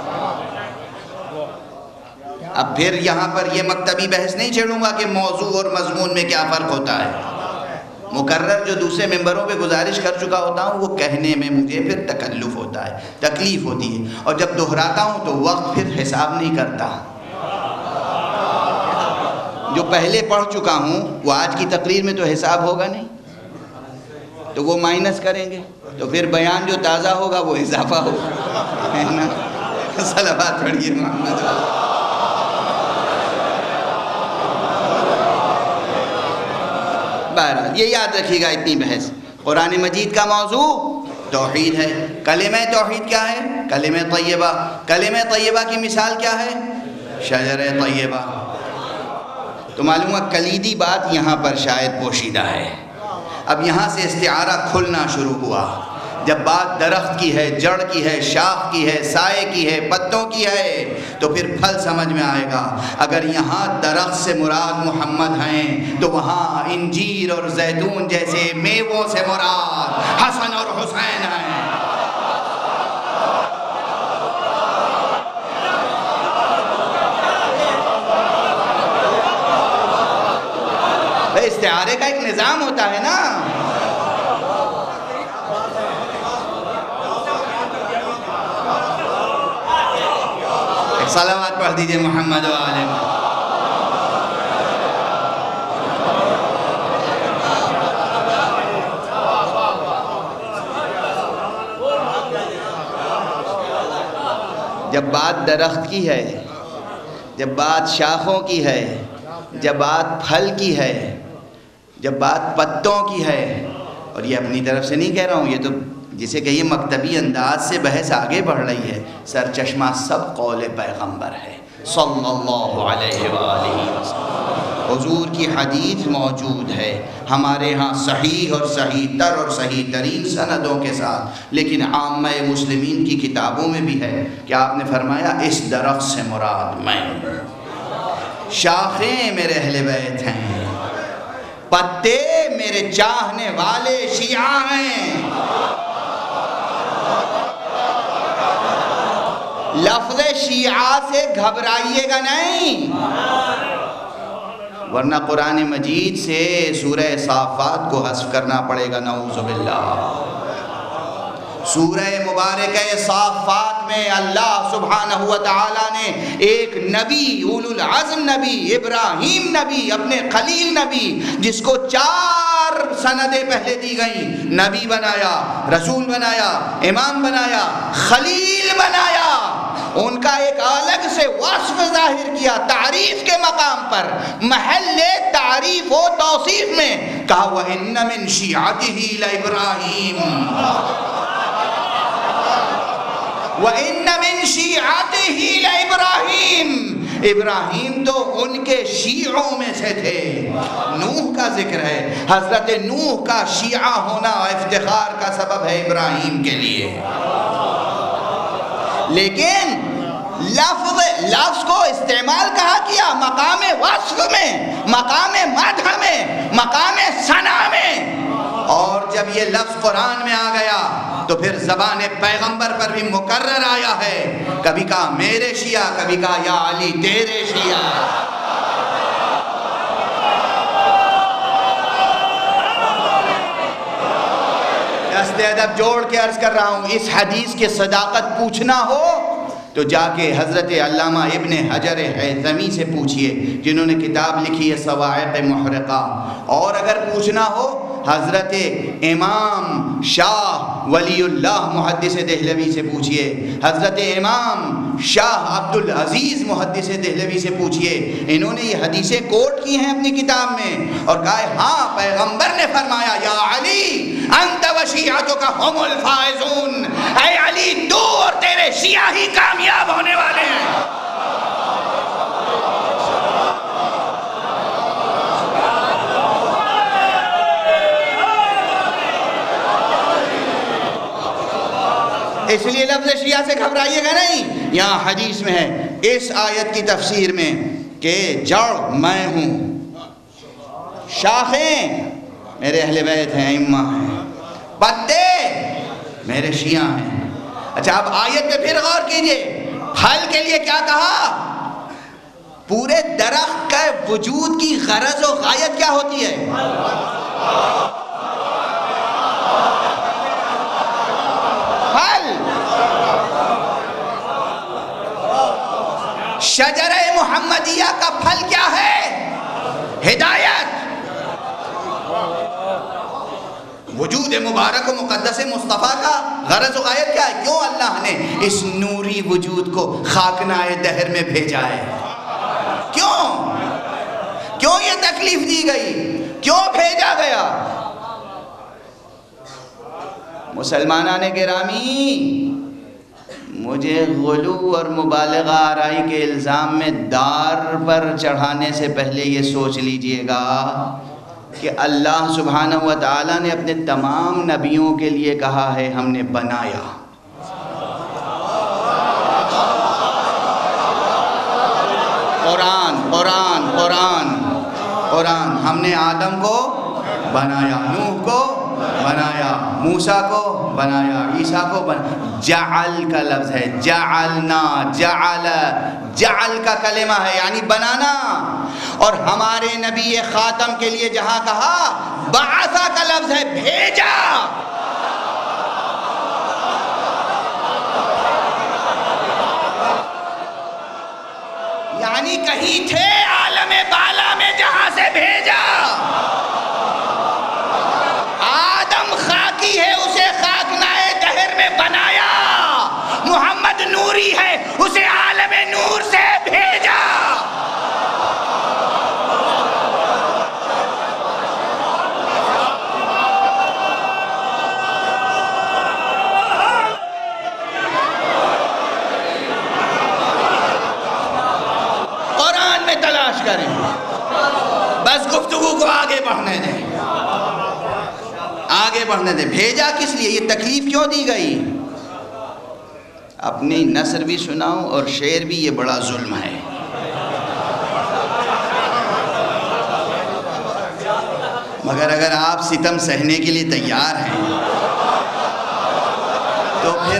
اب پھر یہاں پر یہ مکتبی بحث نہیں چھیڑوں گا کہ موضوع اور مضمون میں کیا فرق ہوتا ہے۔ مقرر جو دوسرے ممبروں پہ گزارش کر چکا ہوتا ہوں وہ کہنے میں مجھے پھر تکلف ہوتا ہے، تکلیف ہوتی ہے، اور جب دہراتا ہوں تو وقت پھر حساب نہیں کرتا۔ جو پہلے پڑھ چکا ہوں وہ آج کی تقریر میں تو حساب ہوگا نہیں، تو وہ مائنس کریں گے، تو پھر بیان جو تازہ ہوگا وہ اضافہ ہوگا، ہے نا۔ صلوات پڑھیے محمد۔ بہرحال یہ یاد رکھیے گا، اتنی بحث۔ قرآن مجید کا موضوع توحید ہے۔ کلمہ توحید کیا ہے؟ کلمہ طیبہ۔ کلمہ طیبہ کی مثال کیا ہے؟ شجر طیبہ۔ تو معلوم ہے کلیدی بات یہاں پر شاید پوشیدہ ہے. اب یہاں سے استعارہ کھلنا شروع ہوا. جب بات درخت کی ہے، جڑ کی ہے، شاخ کی ہے، سائے کی ہے، پتوں کی ہے، تو پھر پھل سمجھ میں آئے گا. اگر یہاں درخت سے مراد محمد ہیں تو وہاں انجیر اور زیتون جیسے میووں سے مراد حسن اور حسین ہیں. استعارے کا ایک نظام ہوتا ہے نا. صلوات پڑھ دیجئے محمد و آلہ. جب بات درخت کی ہے، جب بات شاخوں کی ہے، جب بات پھل کی ہے، جب بات پتوں کی ہے، اور یہ اپنی طرف سے نہیں کہہ رہا ہوں، یہ تو جسے کہیے مکتبی انداز سے بحث آگے بڑھ رہی ہے، سرچشمہ سب قول پیغمبر ہے صلی اللہ علیہ وآلہ وسلم. حضور کی حدیث موجود ہے ہمارے ہاں صحیح اور صحیح تر اور صحیح ترین سندوں کے ساتھ، لیکن عامہ مسلمین کی کتابوں میں بھی ہے کہ آپ نے فرمایا اس درخت سے مراد میں ہوں، شاخیں میرے اہل بیت ہیں، پتے میرے چاہنے والے شیعہ ہیں. لفظ شیعہ سے گھبرائیے گا نہیں، ورنہ قرآن مجید سے سورہ صافات کو حذف کرنا پڑے گا نعوذ باللہ. سورہ مبارکہ صافات میں اللہ سبحانہ و تعالیٰ نے ایک نبی، اولو العزم نبی، ابراہیم نبی، اپنے خلیل نبی، جس کو 4 سندیں پہلے دی گئیں، نبی بنایا، رسول بنایا، امام بنایا، خلیل بنایا. ان کا ایک الگ سے وصف ظاہر کیا تعریف کے مقام پر، محل تعریف و توصیف میں کہا وَإِنَّ مِن شِيعَتِهِ لَإِبْرَاهِيمَ وَإِنَّ مِن شِيعَتِهِ لَإِبْرَاهِيمَ. ابراہیم تو ان کے شیعوں میں سے تھے. نوح کا ذکر ہے، حضرت نوح کا شیعہ ہونا افتخار کا سبب ہے ابراہیم کے لیے. لیکن لفظ کو استعمال کہاں کیا؟ مقام وصف میں، مقام مدح میں، مقام ثنا میں. اور جب یہ لفظ قرآن میں آ گیا تو پھر زبان پیغمبر پر بھی مکرر آیا ہے. کبھی کہا میرے شیعہ، کبھی کہا یا علی تیرے شیعہ. دست ادب جوڑ کے عرض کر رہا ہوں، اس حدیث کی صداقت پوچھنا ہو تو جا کے حضرت علامہ ابن حجر ہیثمی سے پوچھئے جنہوں نے کتاب لکھی ہے صواعق محرقہ. اور اگر پوچھنا ہو حضرت امام شاہ ولی اللہ محدث دہلوی سے پوچھئے، حضرت امام شاہ عبد العزیز محدث دہلوی سے پوچھئے. انہوں نے یہ حدیثیں کوٹ کی ہیں اپنی کتاب میں اور کہا ہے ہاں پیغمبر نے فرمایا یا علی انت و شیعتک ہم الفائزون، اے علی تو اور تیرے شیعہ ہی کامیاب ہونے والے ہیں. اس لیے لفظ شیعہ سے گھبرائیے گا نہیں. یہاں حدیث میں ہے اس آیت کی تفسیر میں کہ جڑ میں ہوں، شاخیں میرے اہل بیت ہیں، ائمہ ہیں، پتے میرے شیعہ ہیں. اچھا اب آیت پہ پھر غور کیجئے، پھل کے لیے کیا کہا؟ پورے درخت کا وجود کی غرض و غایت کیا ہوتی ہے؟ شجرہ محمدیہ کا پھل کیا ہے؟ ہدایت. وجود مبارک و مقدس مصطفیٰ کا غرض و غایت کیا ہے؟ کیوں اللہ نے اس نوری وجود کو خاکنائے دہر میں بھیجا ہے؟ کیوں یہ تکلیف دی گئی؟ کیوں بھیجا گیا؟ مسلمانان گرامی، مجھے غلو اور مبالغہ آرائی کے الزام میں دار پر چڑھانے سے پہلے یہ سوچ لیجئے گا کہ اللہ سبحانہ و تعالیٰ نے اپنے تمام نبیوں کے لیے کہا ہے ہم نے بنایا. قرآن قرآن قرآن قرآن. ہم نے آدم کو بنایا، نوح کو بنایا، موسیٰ کو بنایا، عیسیٰ کو بنایا. جعل کا لفظ ہے، جعلنا، جعل، جعل کا کلمہ ہے یعنی بنانا. اور ہمارے نبی خاتم کے لیے جہاں کہا بعثا کا لفظ ہے، بھیجا. یعنی کہیں تھے عالم بالا میں جہاں سے بھیجا. آدم خاکی ہے، اسے خاکنائے دہر میں بنایا. محمد نوری ہے، اسے عالم نور سے بھیجا. قرآن میں تلاش کریں، بس گفتگو کو آگے بڑھنے دیں، آگے بڑھنے دیں. بھیجا کس لیے؟ یہ تکلیف کیوں دی گئی؟ اپنی نثر بھی سناؤں اور شعر بھی، یہ بڑا ظلم ہے. مگر اگر آپ ستم سہنے کے لیے تیار ہیں تو پھر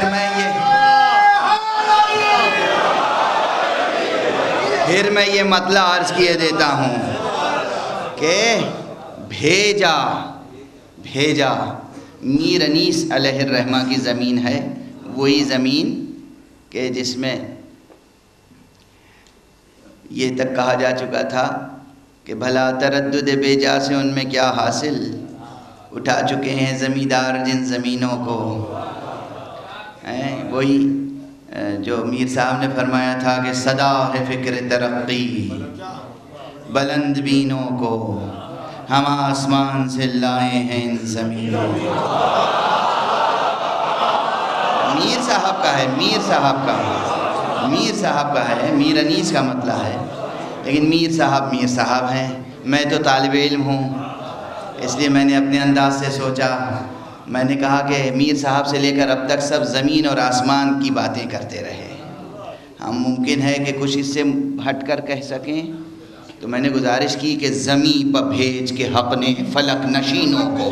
میں یہ مطلع عرض کیے دیتا ہوں کہ بھیجا بھیجا میر انیس علیہ الرحمہ کی زمین ہے، وہی زمین کہ جس میں یہ تک کہا جا چکا تھا کہ بھلا تردد بے جا سے ان میں کیا حاصل، اٹھا چکے ہیں زمیندار جن زمینوں کو. وہی جو میر صاحب نے فرمایا تھا کہ صدا ہے فکر ترقی بلند بینوں کو، ہم آسمان سے لائے ہیں ان زمینوں کو. میر صاحب کا ہے، میر صاحب کا ہے، میر انیس کا مطلع ہے. لیکن میر صاحب ہیں. میں تو طالب علم ہوں، اس لیے میں نے اپنے انداز سے سوچا. میں نے کہا کہ میر صاحب سے لے کر اب تک سب زمین اور آسمان کی باتیں کرتے رہے، ہم ممکن ہے کہ کچھ اس سے ہٹ کر کہہ سکیں. تو میں نے گزارش کی کہ زمیں پہ بھیج کے حق نے فلک نشینوں کو.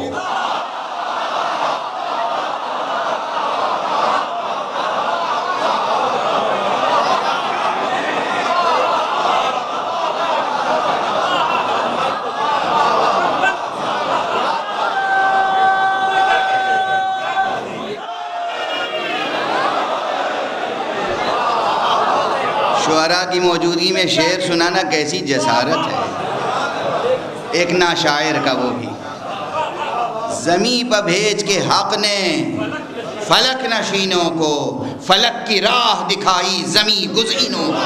شعراء کی موجودگی میں شعر سنانا کیسی جسارت ہے، ایک ناشاعر کا وہ بھی. زمیں پہ بھیج کے حق نے فلک نشینوں کو، فلک کی راہ دکھائی زمیں گزینوں کو.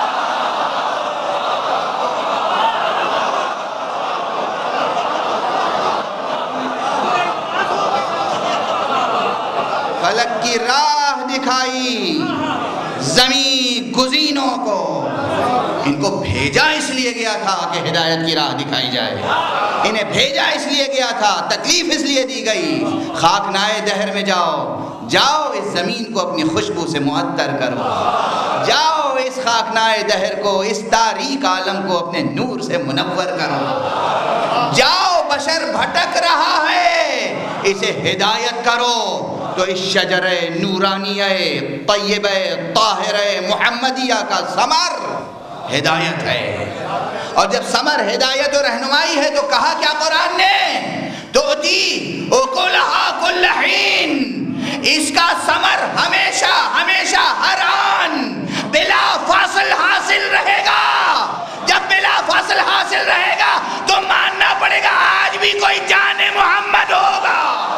فلک کی راہ دکھائی زمین گزینوں کو. ان کو بھیجا اس لیے گیا تھا کہ ہدایت کی راہ دکھائی جائے، انہیں بھیجا اس لیے گیا تھا، تکلیف اس لیے دی گئی. خاکنائے دہر میں جاؤ، جاؤ اس زمین کو اپنی خوشبو سے معطر کرو، جاؤ اس خاکنائے دہر کو، اس تاریک عالم کو اپنے نور سے منور کرو. جاؤ، بشر بھٹک رہا ہے، اسے ہدایت کرو. تو اس شجر نورانیہ طیبہ طاہرہ محمدیہ کا ثمر ہدایت ہے. اور جب ثمر ہدایت و رہنمائی ہے تو کہا کیا قرآن نے؟ تؤتی اکلہا کل حین، اس کا ثمر ہمیشہ ہمیشہ ہر آن بلا فاصل حاصل رہے گا. جب بلا فاصل حاصل رہے گا تو ماننا پڑے گا آج بھی کوئی جان محمد ہوگا.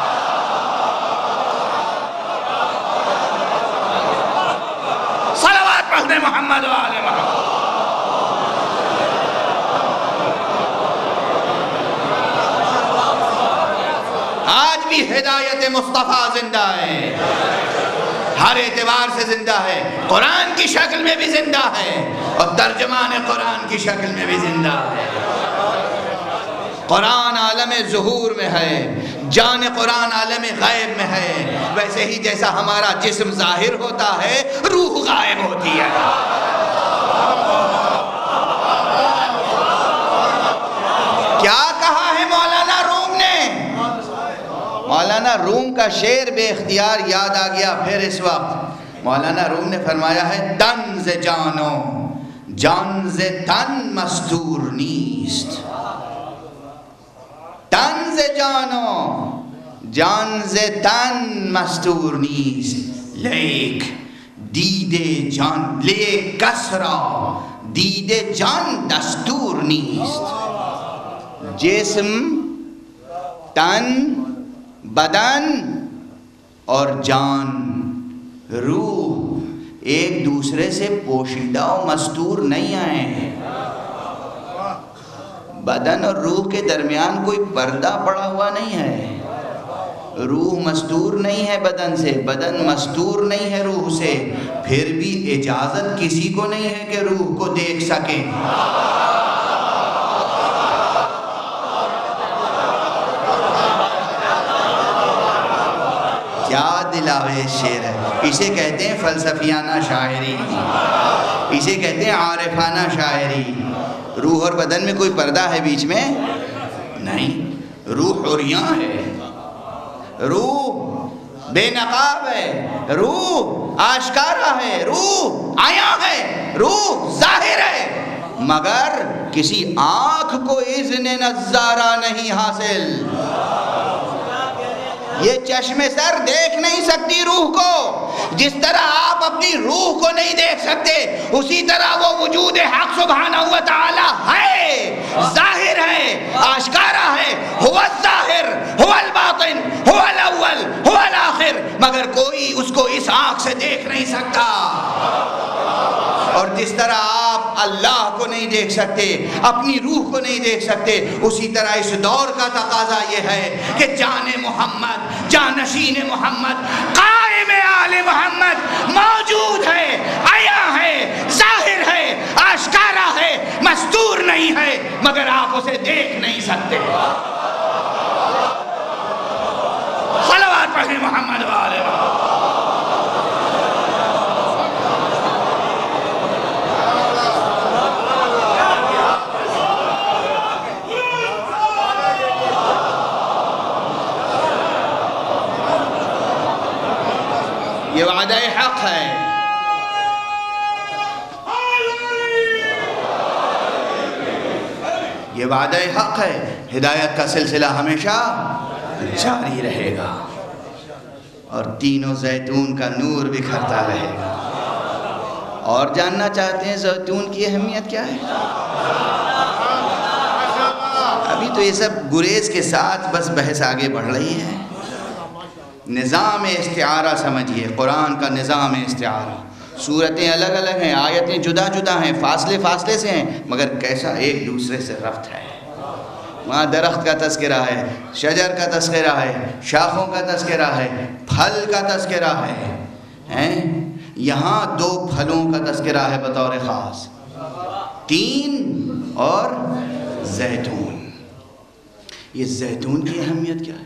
صلوات پڑھنے محمد و آل محمد. آج بھی ہدایت مصطفیٰ زندہ ہے، ہر اعتبار سے زندہ ہے، قرآن کی شکل میں بھی زندہ ہے اور ترجمان قرآن کی شکل میں بھی زندہ ہے۔ قرآن عالم ظہور میں ہے، جان قرآن عالم غیب میں ہے، ویسے ہی جیسا ہمارا جسم ظاہر ہوتا ہے روح غائب ہوتی ہے۔ کیا کہا ہے مولانا روم نے؟ مولانا روم کا شعر بے اختیار یاد آ گیا پھر اس وقت۔ مولانا روم نے فرمایا ہے تن ز جانو جان ز تن مستور نیست، تن ز جانو جان ز تن مستور نیست، لیک دید جان لیک کسرا دید جان دستور نیست۔ جسم، تن، بدن اور جان، روح ایک دوسرے سے پوشیدہ و مستور نہیں ہیں۔ بدن اور روح کے درمیان کوئی پردہ پڑا ہوا نہیں ہے۔ روح مستور نہیں ہے بدن سے، بدن مستور نہیں ہے روح سے، پھر بھی اجازت کسی کو نہیں ہے کہ روح کو دیکھ سکے۔ کیا دلاوے شعر ہے! اسے کہتے ہیں فلسفیانہ شاعری، اسے کہتے ہیں عارفانہ شاعری۔ روح اور بدن میں کوئی پردہ ہے بیچ میں؟ نہیں، روح عریاں ہے، روح بے نقاب ہے، روح آشکارا ہے، روح عیاں ہے، روح ظاہر ہے، مگر کسی آنکھ کو اذن نظارہ نہیں حاصل۔ یہ چشم سر دیکھ نہیں سکتی روح کو، جس طرح آپ اپنی روح کو نہیں دیکھ سکتے اسی طرح وہ وجود حق سبحانہ و تعالی ہے، ظاہر ہے، آشکارا ہے، هو الظاہر هو الباطن هو الاول هو الاخر، مگر کوئی اس کو اس آنکھ سے دیکھ نہیں سکتا۔ اور جس طرح آپ اللہ کو نہیں دیکھ سکتے، اپنی روح کو نہیں دیکھ سکتے، اسی طرح اس دور کا تقاضا یہ ہے کہ جان محمد، جانشین محمد، قائم آل محمد موجود ہے، عیاں ہے، ظاہر ہے، آشکارا ہے، مستور نہیں ہے، مگر آپ اسے دیکھ نہیں سکتے۔ صلوات پڑھیں محمد و آل محمد۔ یہ وعدہ حق ہے، یہ وعدہ حق ہے، ہدایت کا سلسلہ ہمیشہ جاری رہے گا اور تینوں زیتون کا نور بکھرتا رہے گا۔ اور جاننا چاہتے ہیں زیتون کی اہمیت کیا ہے؟ ابھی تو یہ سب گریز کے ساتھ بس بحث آگے بڑھ رہی ہے۔ نظام استعارہ سمجھیے، قرآن کا نظام استعارہ، صورتیں الگ الگ ہیں، آیتیں جدا جدا ہیں، فاصلے فاصلے سے ہیں، مگر کیسا ایک دوسرے سے ربط ہے۔ وہاں درخت کا تذکرہ ہے، شجر کا تذکرہ ہے، شاخوں کا تذکرہ ہے، پھل کا تذکرہ ہے، یہاں دو پھلوں کا تذکرہ ہے بطور خاص، تین اور زیتون۔ یہ زیتون کی اہمیت کیا ہے؟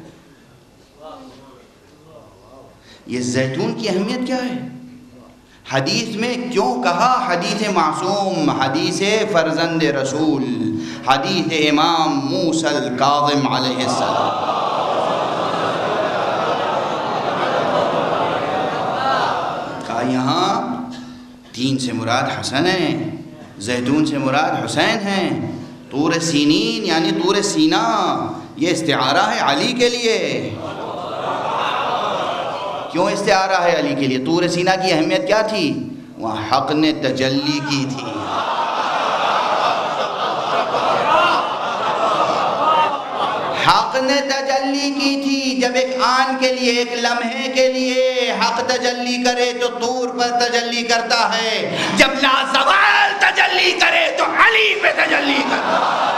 یہ زیتون کی اہمیت کیا ہے؟ حدیث میں کیوں کہا حدیث معصوم، حدیث فرزند رسول، حدیث امام موسیٰ الکاظم علیہ السلام؟ کہا یہاں تین سے مراد حسن ہیں، زیتون سے مراد حسین ہیں، طور سینین یعنی طور سینہ یہ استعارہ ہے علی کے لیے۔ کیوں استعارہ ہے علی کے لیے؟ طور سینہ کی اہمیت کیا تھی؟ وہاں حق نے تجلی کی تھی۔ حق نے تجلی کی تھی۔ جب ایک آن کے لیے، ایک لمحے کے لیے حق تجلی کرے تو طور پر تجلی کرتا ہے، جب لازوال تجلی کرے تو علی پہ تجلی کرتا ہے۔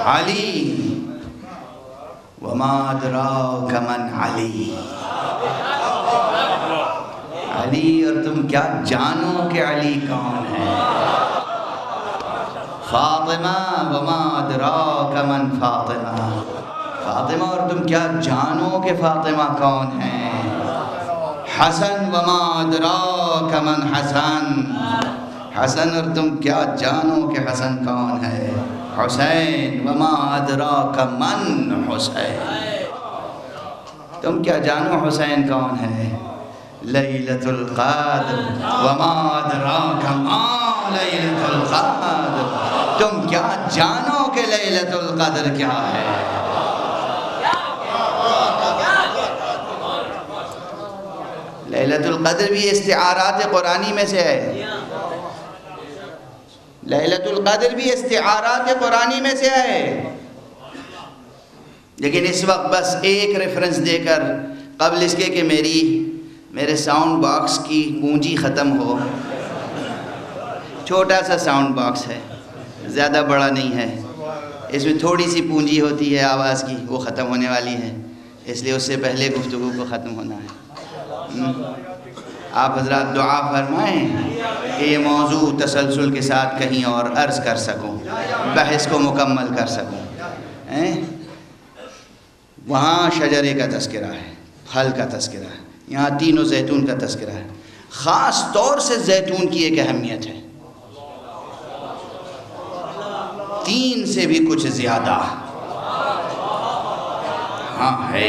علی وما ادراک من علی، علی اور تم کیا جانو کہ علی کون ہے، فاطمہ وما ادراک من فاطمہ، فاطمہ اور تم کیا جانو کہ فاطمہ کون ہے، حسن وما ادراک من حسن، حسن اور تم کیا جانو کہ حسن کون ہے، حسین وما ادراک من حسین، تم کیا جانو حسین کون ہے، لیلۃ القدر وما ادراک ما لیلۃ القدر، تم کیا جانو کہ لیلۃ القدر کیا ہے۔ لیلۃ القدر بھی استعارات قرآنی میں سے ہے، لیلۃ القدر بھی استعارات قرآنی میں سے ہے، لیکن اس وقت بس ایک ریفرنس دے کر قبل اس کے کہ میرے ساؤنڈ باکس کی پونجی ختم ہو، چھوٹا سا ساؤنڈ باکس ہے، زیادہ بڑا نہیں ہے، اس میں تھوڑی سی پونجی ہوتی ہے آواز کی، وہ ختم ہونے والی ہے، اس لیے اس سے پہلے گفتگو کو ختم ہونا ہے۔ آپ حضرات دعا فرمائیں کہ یہ موضوع تسلسل کے ساتھ کہیں اور عرض کر سکوں، بحث کو مکمل کر سکوں۔ وہاں شجرے کا تذکرہ ہے، پھل کا تذکرہ ہے، یہاں تین و زیتون کا تذکرہ ہے، خاص طور سے زیتون کی ایک اہمیت ہے، تین سے بھی کچھ زیادہ، ہاں ہے،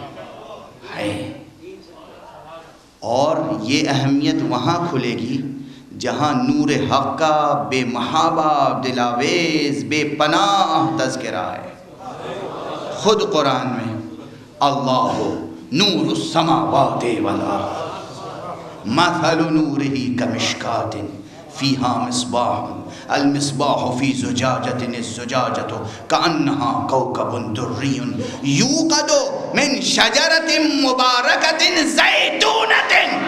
اور یہ اہمیت وہاں کھلے گی جہاں نور حق کا بے محابہ دلاویز بے پناہ تذکرہ ہے۔ خود قرآن میں اللہ نور السماوات والارض مثل نورہ کمشکات فیہا مصباح المصباح فی زجاجۃ الزجاجۃ کأنہا کوکب دری یوقد من شجرۃ مبارکۃ زیتونۃ۔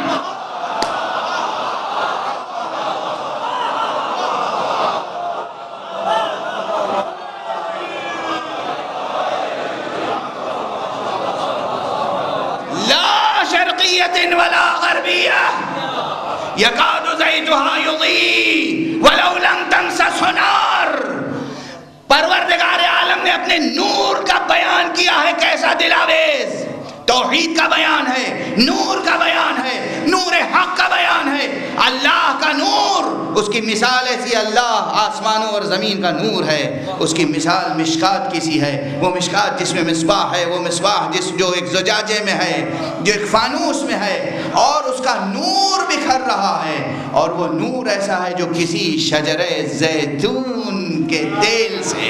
لا شرقیۃ ولا غربیہ یکاد زیتها یضیء ولو لم تمسسہ نار۔ پروردگار عالم نے اپنے نور کا بیان کیا ہے، کیسا دلاویز، توحید کا بیان ہے، نور کا بیان ہے، نور حق کا بیان ہے، اللہ کا نور، اس کی مثال ایسی، اللہ آسمانوں اور زمین کا نور ہے، اس کی مثال مشکات کسی ہے، وہ مشکات جس میں مصباح ہے، وہ مصباح جو ایک زجاجے میں ہے، جو ایک فانوس میں ہے، اور اس کا نور بکھر رہا ہے، اور وہ نور ایسا ہے جو کسی شجرے زیتون کے تیل سے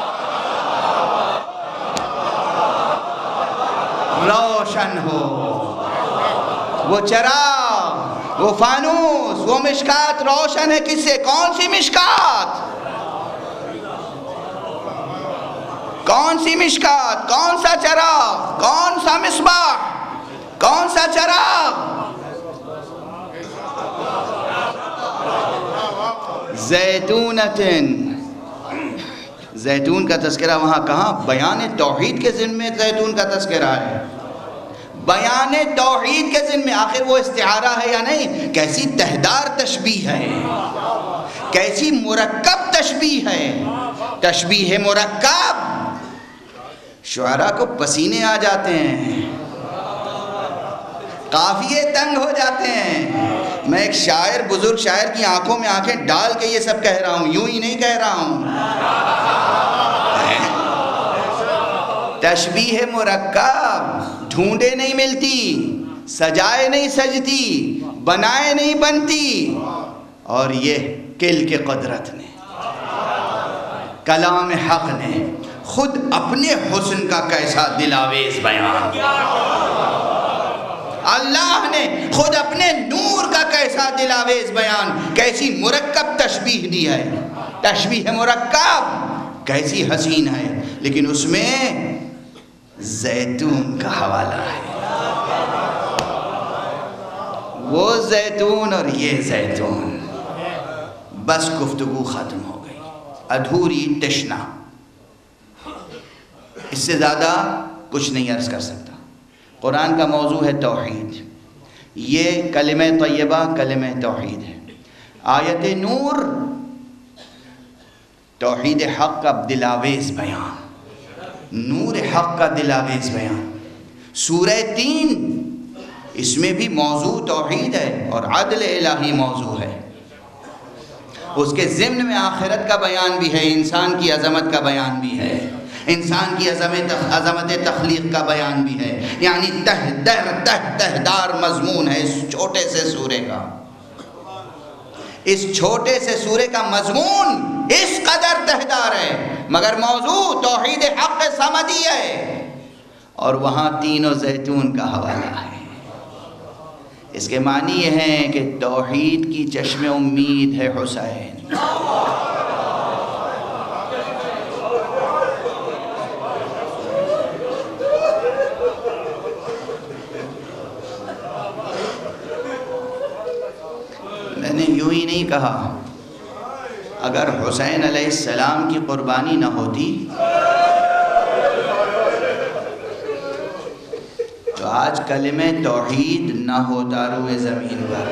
روشن ہو۔ وہ چراغ، وہ فانوس، وہ مشکات روشن ہے کس سے؟ کون سی مشکات؟ کون سی مشکات؟ کون سا چراغ؟ کون سا مصباح؟ کون سا چراغ؟ زیتونتن، زیتون کا تذکرہ وہاں کہاں؟ بیان توحید کے ذمے زیتون کا تذکرہ ہے، بیان توحید کے ذمے۔ آخر وہ استعارہ ہے یا نہیں؟ کیسی تہدار تشبیہ ہے، کیسی مرکب تشبیہ ہے، تشبیہ مرکب۔ شعراء کو پسینے آ جاتے ہیں، قافیے تنگ ہو جاتے ہیں۔ میں ایک شاعر، بزرگ شاعر کی آنکھوں میں آنکھیں ڈال کے یہ سب کہہ رہا ہوں، یوں ہی نہیں کہہ رہا ہوں۔ تشبیہ مرکب ڈھونڈے نہیں ملتی، سجائے نہیں سجتی، بنائے نہیں بنتی، اور یہ کل کے قدرت نے، کلام حق نے خود اپنے حسن کا کیسا دلاویز بیان کیا، اللہ نے خود اپنے نور کا کیسا دلاویز بیان، کیسی مرکب تشبیہ دی ہے، تشبیہ مرکب کیسی حسین ہے، لیکن اس میں زیتون کا حوالہ ہے۔ وہ زیتون اور یہ زیتون، بس گفتگو ختم ہو گئی، ادھوری تشنا، اس سے زیادہ کچھ نہیں عرض کر سکتا۔ قرآن کا موضوع ہے توحید، یہ کلمہ طیبہ کلمہ توحید ہے۔ آیت نور توحید حق کا دلاویز بیان، نور حق کا دلاویز بیان۔ سورہ 3 اس میں بھی موضوع توحید ہے اور عدل الہی موضوع ہے، اس کے ضمن میں آخرت کا بیان بھی ہے، انسان کی عظمت کا بیان بھی ہے، انسان کی عظمت تخلیق کا بیان بھی ہے، یعنی تہدار مضمون ہے اس چھوٹے سے سورے کا۔ اس چھوٹے سے سورے کا مضمون اس قدر تہدار ہے، مگر موضوع توحید حق صمدی ہے، اور وہاں تین و زیتون کا حوالہ ہے۔ اس کے معنی یہ ہیں کہ توحید کی چشم امید ہے حسین۔ میں نے یوں ہی نہیں کہا، اگر حسین علیہ السلام کی قربانی نہ ہوتی تو آج کلمہ توحید نہ ہوتا روئے زمین پر،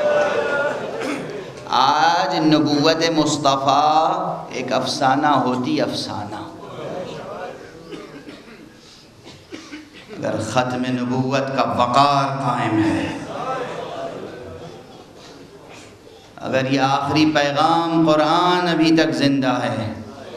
آج نبوت مصطفیٰ ایک افسانہ ہوتی، افسانہ۔ اگر ختم نبوت کا وقار قائم ہے، اگر یہ آخری پیغام قرآن ابھی تک زندہ ہے،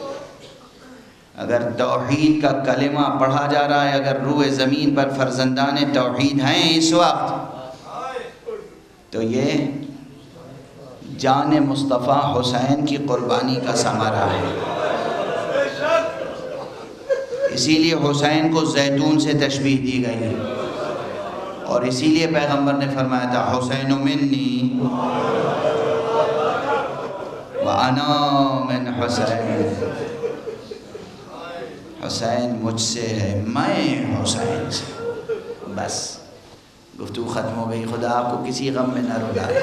اگر توحید کا کلمہ پڑھا جا رہا ہے، اگر روئے زمین پر فرزندان توحید ہیں اس وقت، تو یہ جان مصطفیٰ حسین کی قربانی کا ثمرہ ہے۔ اسی لیے حسین کو زیتون سے تشبیہ دی گئی، اور اسی لیے پیغمبر نے فرمایا تھا حسین منی وَأَنَا مِنْ حسین، حسین مجھ سے ہے، میں حسین سے۔ بس گفتگو ختم ہو گئی۔ خدا آپ کو کسی غم میں نہ رلائے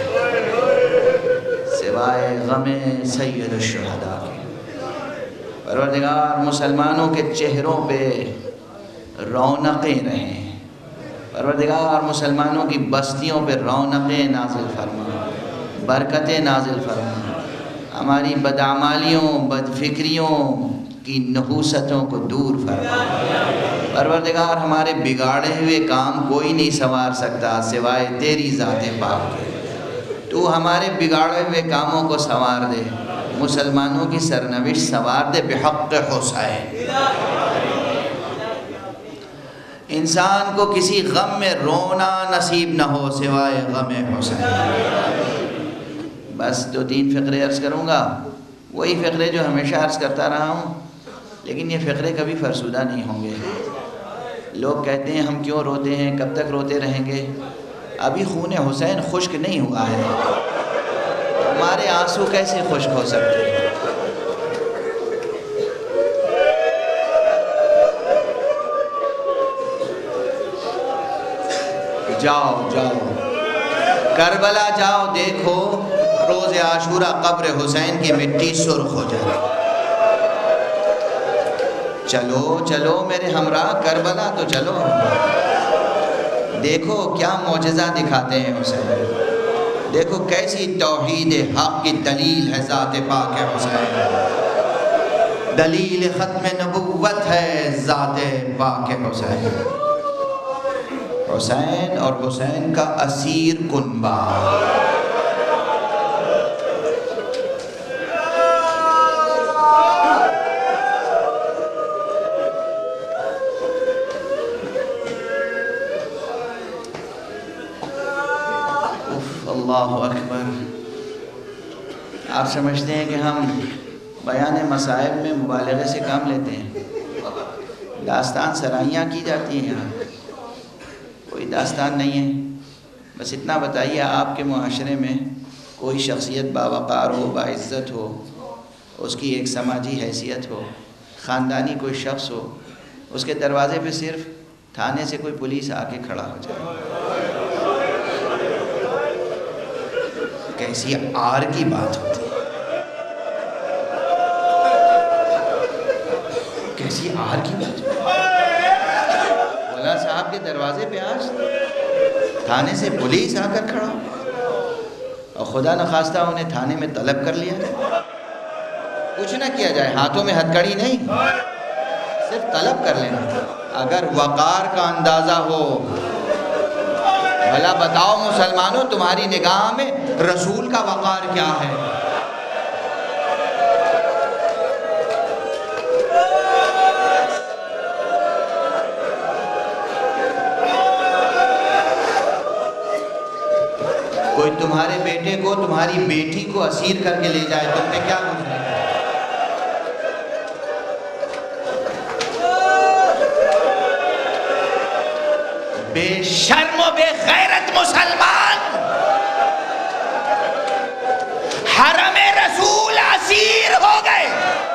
سوائے غم سید الشہداء کے۔ پروردگار مسلمانوں کے چہروں پہ رونقیں رہیں، پروردگار مسلمانوں کی بستیوں پہ رونقیں نازل فرما، برکتیں نازل فرما، ہماری بدعمالیوں بدفکریوں کی نحوستوں کو دور فرما۔ پروردگار ہمارے بگاڑے ہوئے کام کوئی نہیں سنوار سکتا سوائے تیری ذات پاک کے، تو ہمارے بگاڑے ہوئے کاموں کو سنوار دے، مسلمانوں کی سرنوشت سنوار دے بحق حسین۔ انسان کو کسی غم میں رونا نصیب نہ ہو سوائے غم حسین۔ بس 2-3 فقرے عرض کروں گا، وہی فقرے جو ہمیشہ عرض کرتا رہا ہوں، لیکن یہ فقرے کبھی فرسودہ نہیں ہوں گے۔ لوگ کہتے ہیں ہم کیوں روتے ہیں، کب تک روتے رہیں گے؟ ابھی خون حسین خشک نہیں ہوا ہے، ہمارے آنسو کیسے خشک ہو سکتے ہیں؟ جاؤ جاؤ کربلا جاؤ، دیکھو روز عاشورہ قبر حسین کی مٹی سرخ ہو جائے۔ چلو چلو میرے ہمراہ کربلا تو چلو، دیکھو کیا معجزہ دکھاتے ہیں حسین، دیکھو کیسی توحید حق کی دلیل ہے ذات پاک حسین، دلیل ختم نبوت ہے ذات پاک حسین۔ حسین اور حسین کا اسیر کنبہ، اللہ اکبر۔ آپ سمجھتے ہیں کہ ہم بیان مصائب میں مبالغے سے کام لیتے ہیں، داستان سرائیاں کی جاتی ہیں، یہاں کوئی داستان نہیں ہے۔ بس اتنا بتائیے آپ کے معاشرے میں کوئی شخصیت باوقار ہو، باعزت ہو، اس کی ایک سماجی حیثیت ہو، خاندانی کوئی شخص ہو، اس کے دروازے پہ صرف تھانے سے کوئی پولیس آ کے کھڑا ہو جائے، کیسی آر کی بات ہوتی ہے، کیسی آر کی بات ہوتی ہے۔ کے دروازے پہ آج تھانے سے پولیس آ کر کھڑا اور خدا نخواستہ انہیں تھانے میں طلب کر لیا جائے، کچھ نہ کیا جائے، ہاتھوں میں ہتھکڑی نہیں، صرف طلب کر لینا۔ اگر وقار کا اندازہ ہو، بھلا بتاؤ مسلمانوں تمہاری نگاہ میں رسول کا وقار کیا ہے؟ کوئی تمہارے بیٹے کو، تمہاری بیٹی کو اسیر کر کے لے جائے، تم نے کیا گزرے؟ بے شرم و بے غیرت مسلمان حرم رسول اسیر ہو گئے۔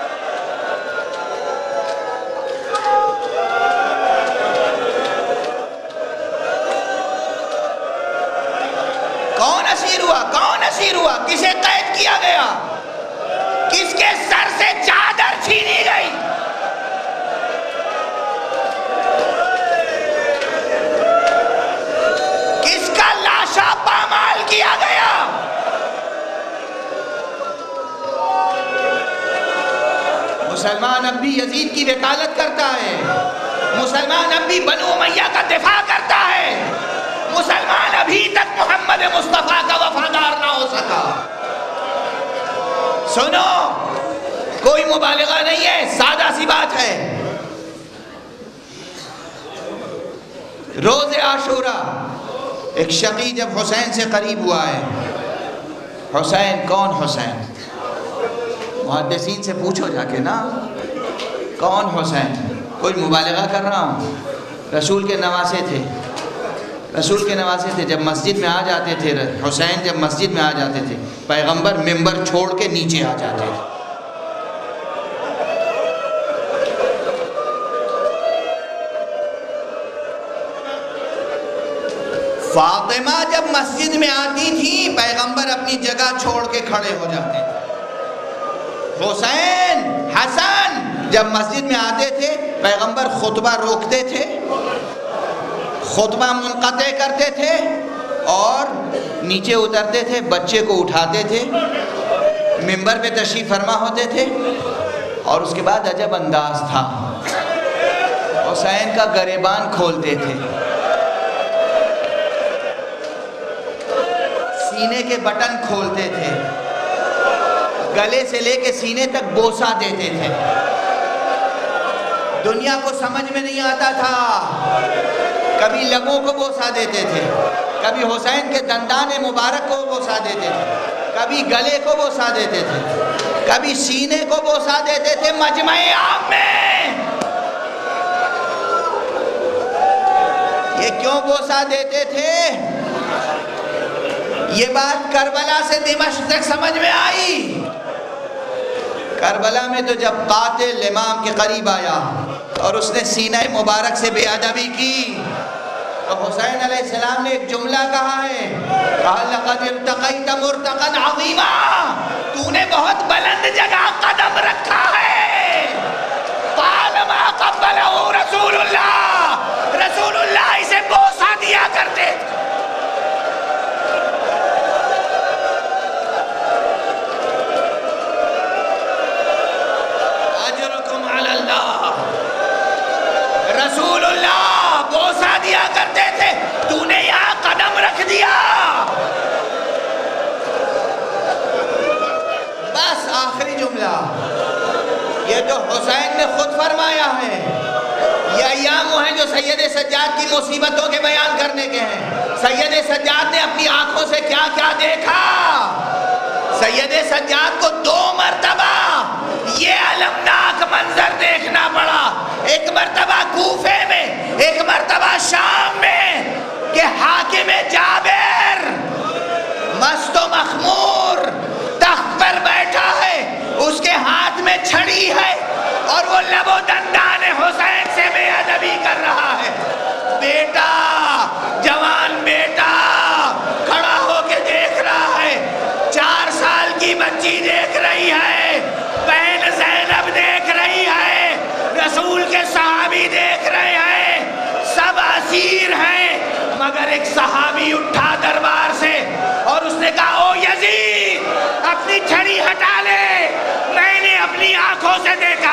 کون اسیر ہوا؟ کون اسیر ہوا؟ کسے قید کیا گیا؟ کس کے سر سے چادر چھینی گئی؟ کس کا لاشا پامال کیا گیا؟ مسلمان اب بھی یزید کی وکالت کرتا ہے، مسلمان اب بھی بنو امیہ کا دفاع کرتا ہے، مسلمان ابھی تک محمد مصطفیٰ کا وفادار نہ ہو سکا۔ سنو، کوئی مبالغہ نہیں ہے، سادہ سی بات ہے۔ روز عاشوراء ایک شقی جب حسین سے قریب ہوا ہے، حسین کون حسین؟ محدثین سے پوچھو جا کے نا، کون حسین؟ کوئی مبالغہ کر رہا ہوں؟ رسول کے نواسے تھے، رسول کے نواسے تھے۔ جب مسجد میں آ جاتے تھے حسین، جب مسجد میں آ جاتے تھے پیغمبر ممبر چھوڑ کے نیچے آ جاتے تھے۔ فاطمہ جب مسجد میں آتی تھی پیغمبر اپنی جگہ چھوڑ کے کھڑے ہو جاتے تھے۔ حسین، حسن جب مسجد میں آتے تھے پیغمبر خطبہ روکتے تھے، خطبہ منقطع کرتے تھے اور نیچے اترتے تھے، بچے کو اٹھاتے تھے، منبر پہ تشریف فرما ہوتے تھے، اور اس کے بعد عجب انداز تھا، حسین کا گریبان کھولتے تھے، سینے کے بٹن کھولتے تھے، گلے سے لے کے سینے تک بوسہ دیتے تھے۔ دنیا کو سمجھ میں نہیں آتا تھا، کبھی لبوں کو بوسہ دیتے تھے، کبھی حسین کے دندان مبارک کو بوسہ دیتے تھے، کبھی گلے کو بوسہ دیتے تھے، کبھی سینے کو بوسہ دیتے تھے مجمع عام میں۔ یہ کیوں بوسہ دیتے تھے؟ یہ بات کربلا سے دمشق تک سمجھ میں آئی۔ کربلا میں تو جب قاتل امام کے قریب آیا اور اس نے سینہ مبارک سے بے ادبی کی تو حسین علیہ السلام نے ایک جملہ کہا ہے، کہا لقد ارتقیت مرتقا عظیما، تو نے بہت بلند جگہ قدم رکھا ہے۔ طالما قبلہ رسول اللہ، رسول اللہ اسے بوسہ دیا کرتے تھے۔ رسول اللہ بوسہ دیا کرتے تھے، تو نے یہاں قدم رکھ دیا۔ بس آخری جملہ، یہ تو حسین نے خود فرمایا ہے، یہ ایام وہ ہیں جو سید سجاد کی مصیبتوں کے بیان کرنے کے ہیں۔ سید سجاد نے اپنی آنکھوں سے کیا کیا دیکھا؟ سید سجاد کو 2 مرتبہ یہ المناک منظر دیکھنا پڑا، ایک مرتبہ کوفے میں، ایک مرتبہ شام میں، کہ حاکم جابر مست و مخمور تخت پر بیٹھا ہے، اس کے ہاتھ میں چھڑی ہے اور وہ لب و دندان حسین سے بے ادبی کر رہا ہے۔ بیٹا، جوان بیٹا کھڑا ہو کے دیکھ رہا ہے، 4 سال کی بچی دیکھ رہی ہے، بہن زینب دیکھ رہی ہے، رسول کے صحابی دیکھ رہے ہیں، سب اسیر غراوی اٹھا دربار سے اور اس نے کہا او یزید اپنی چھڑی ہٹا لے، میں نے اپنی آنکھوں سے دیکھا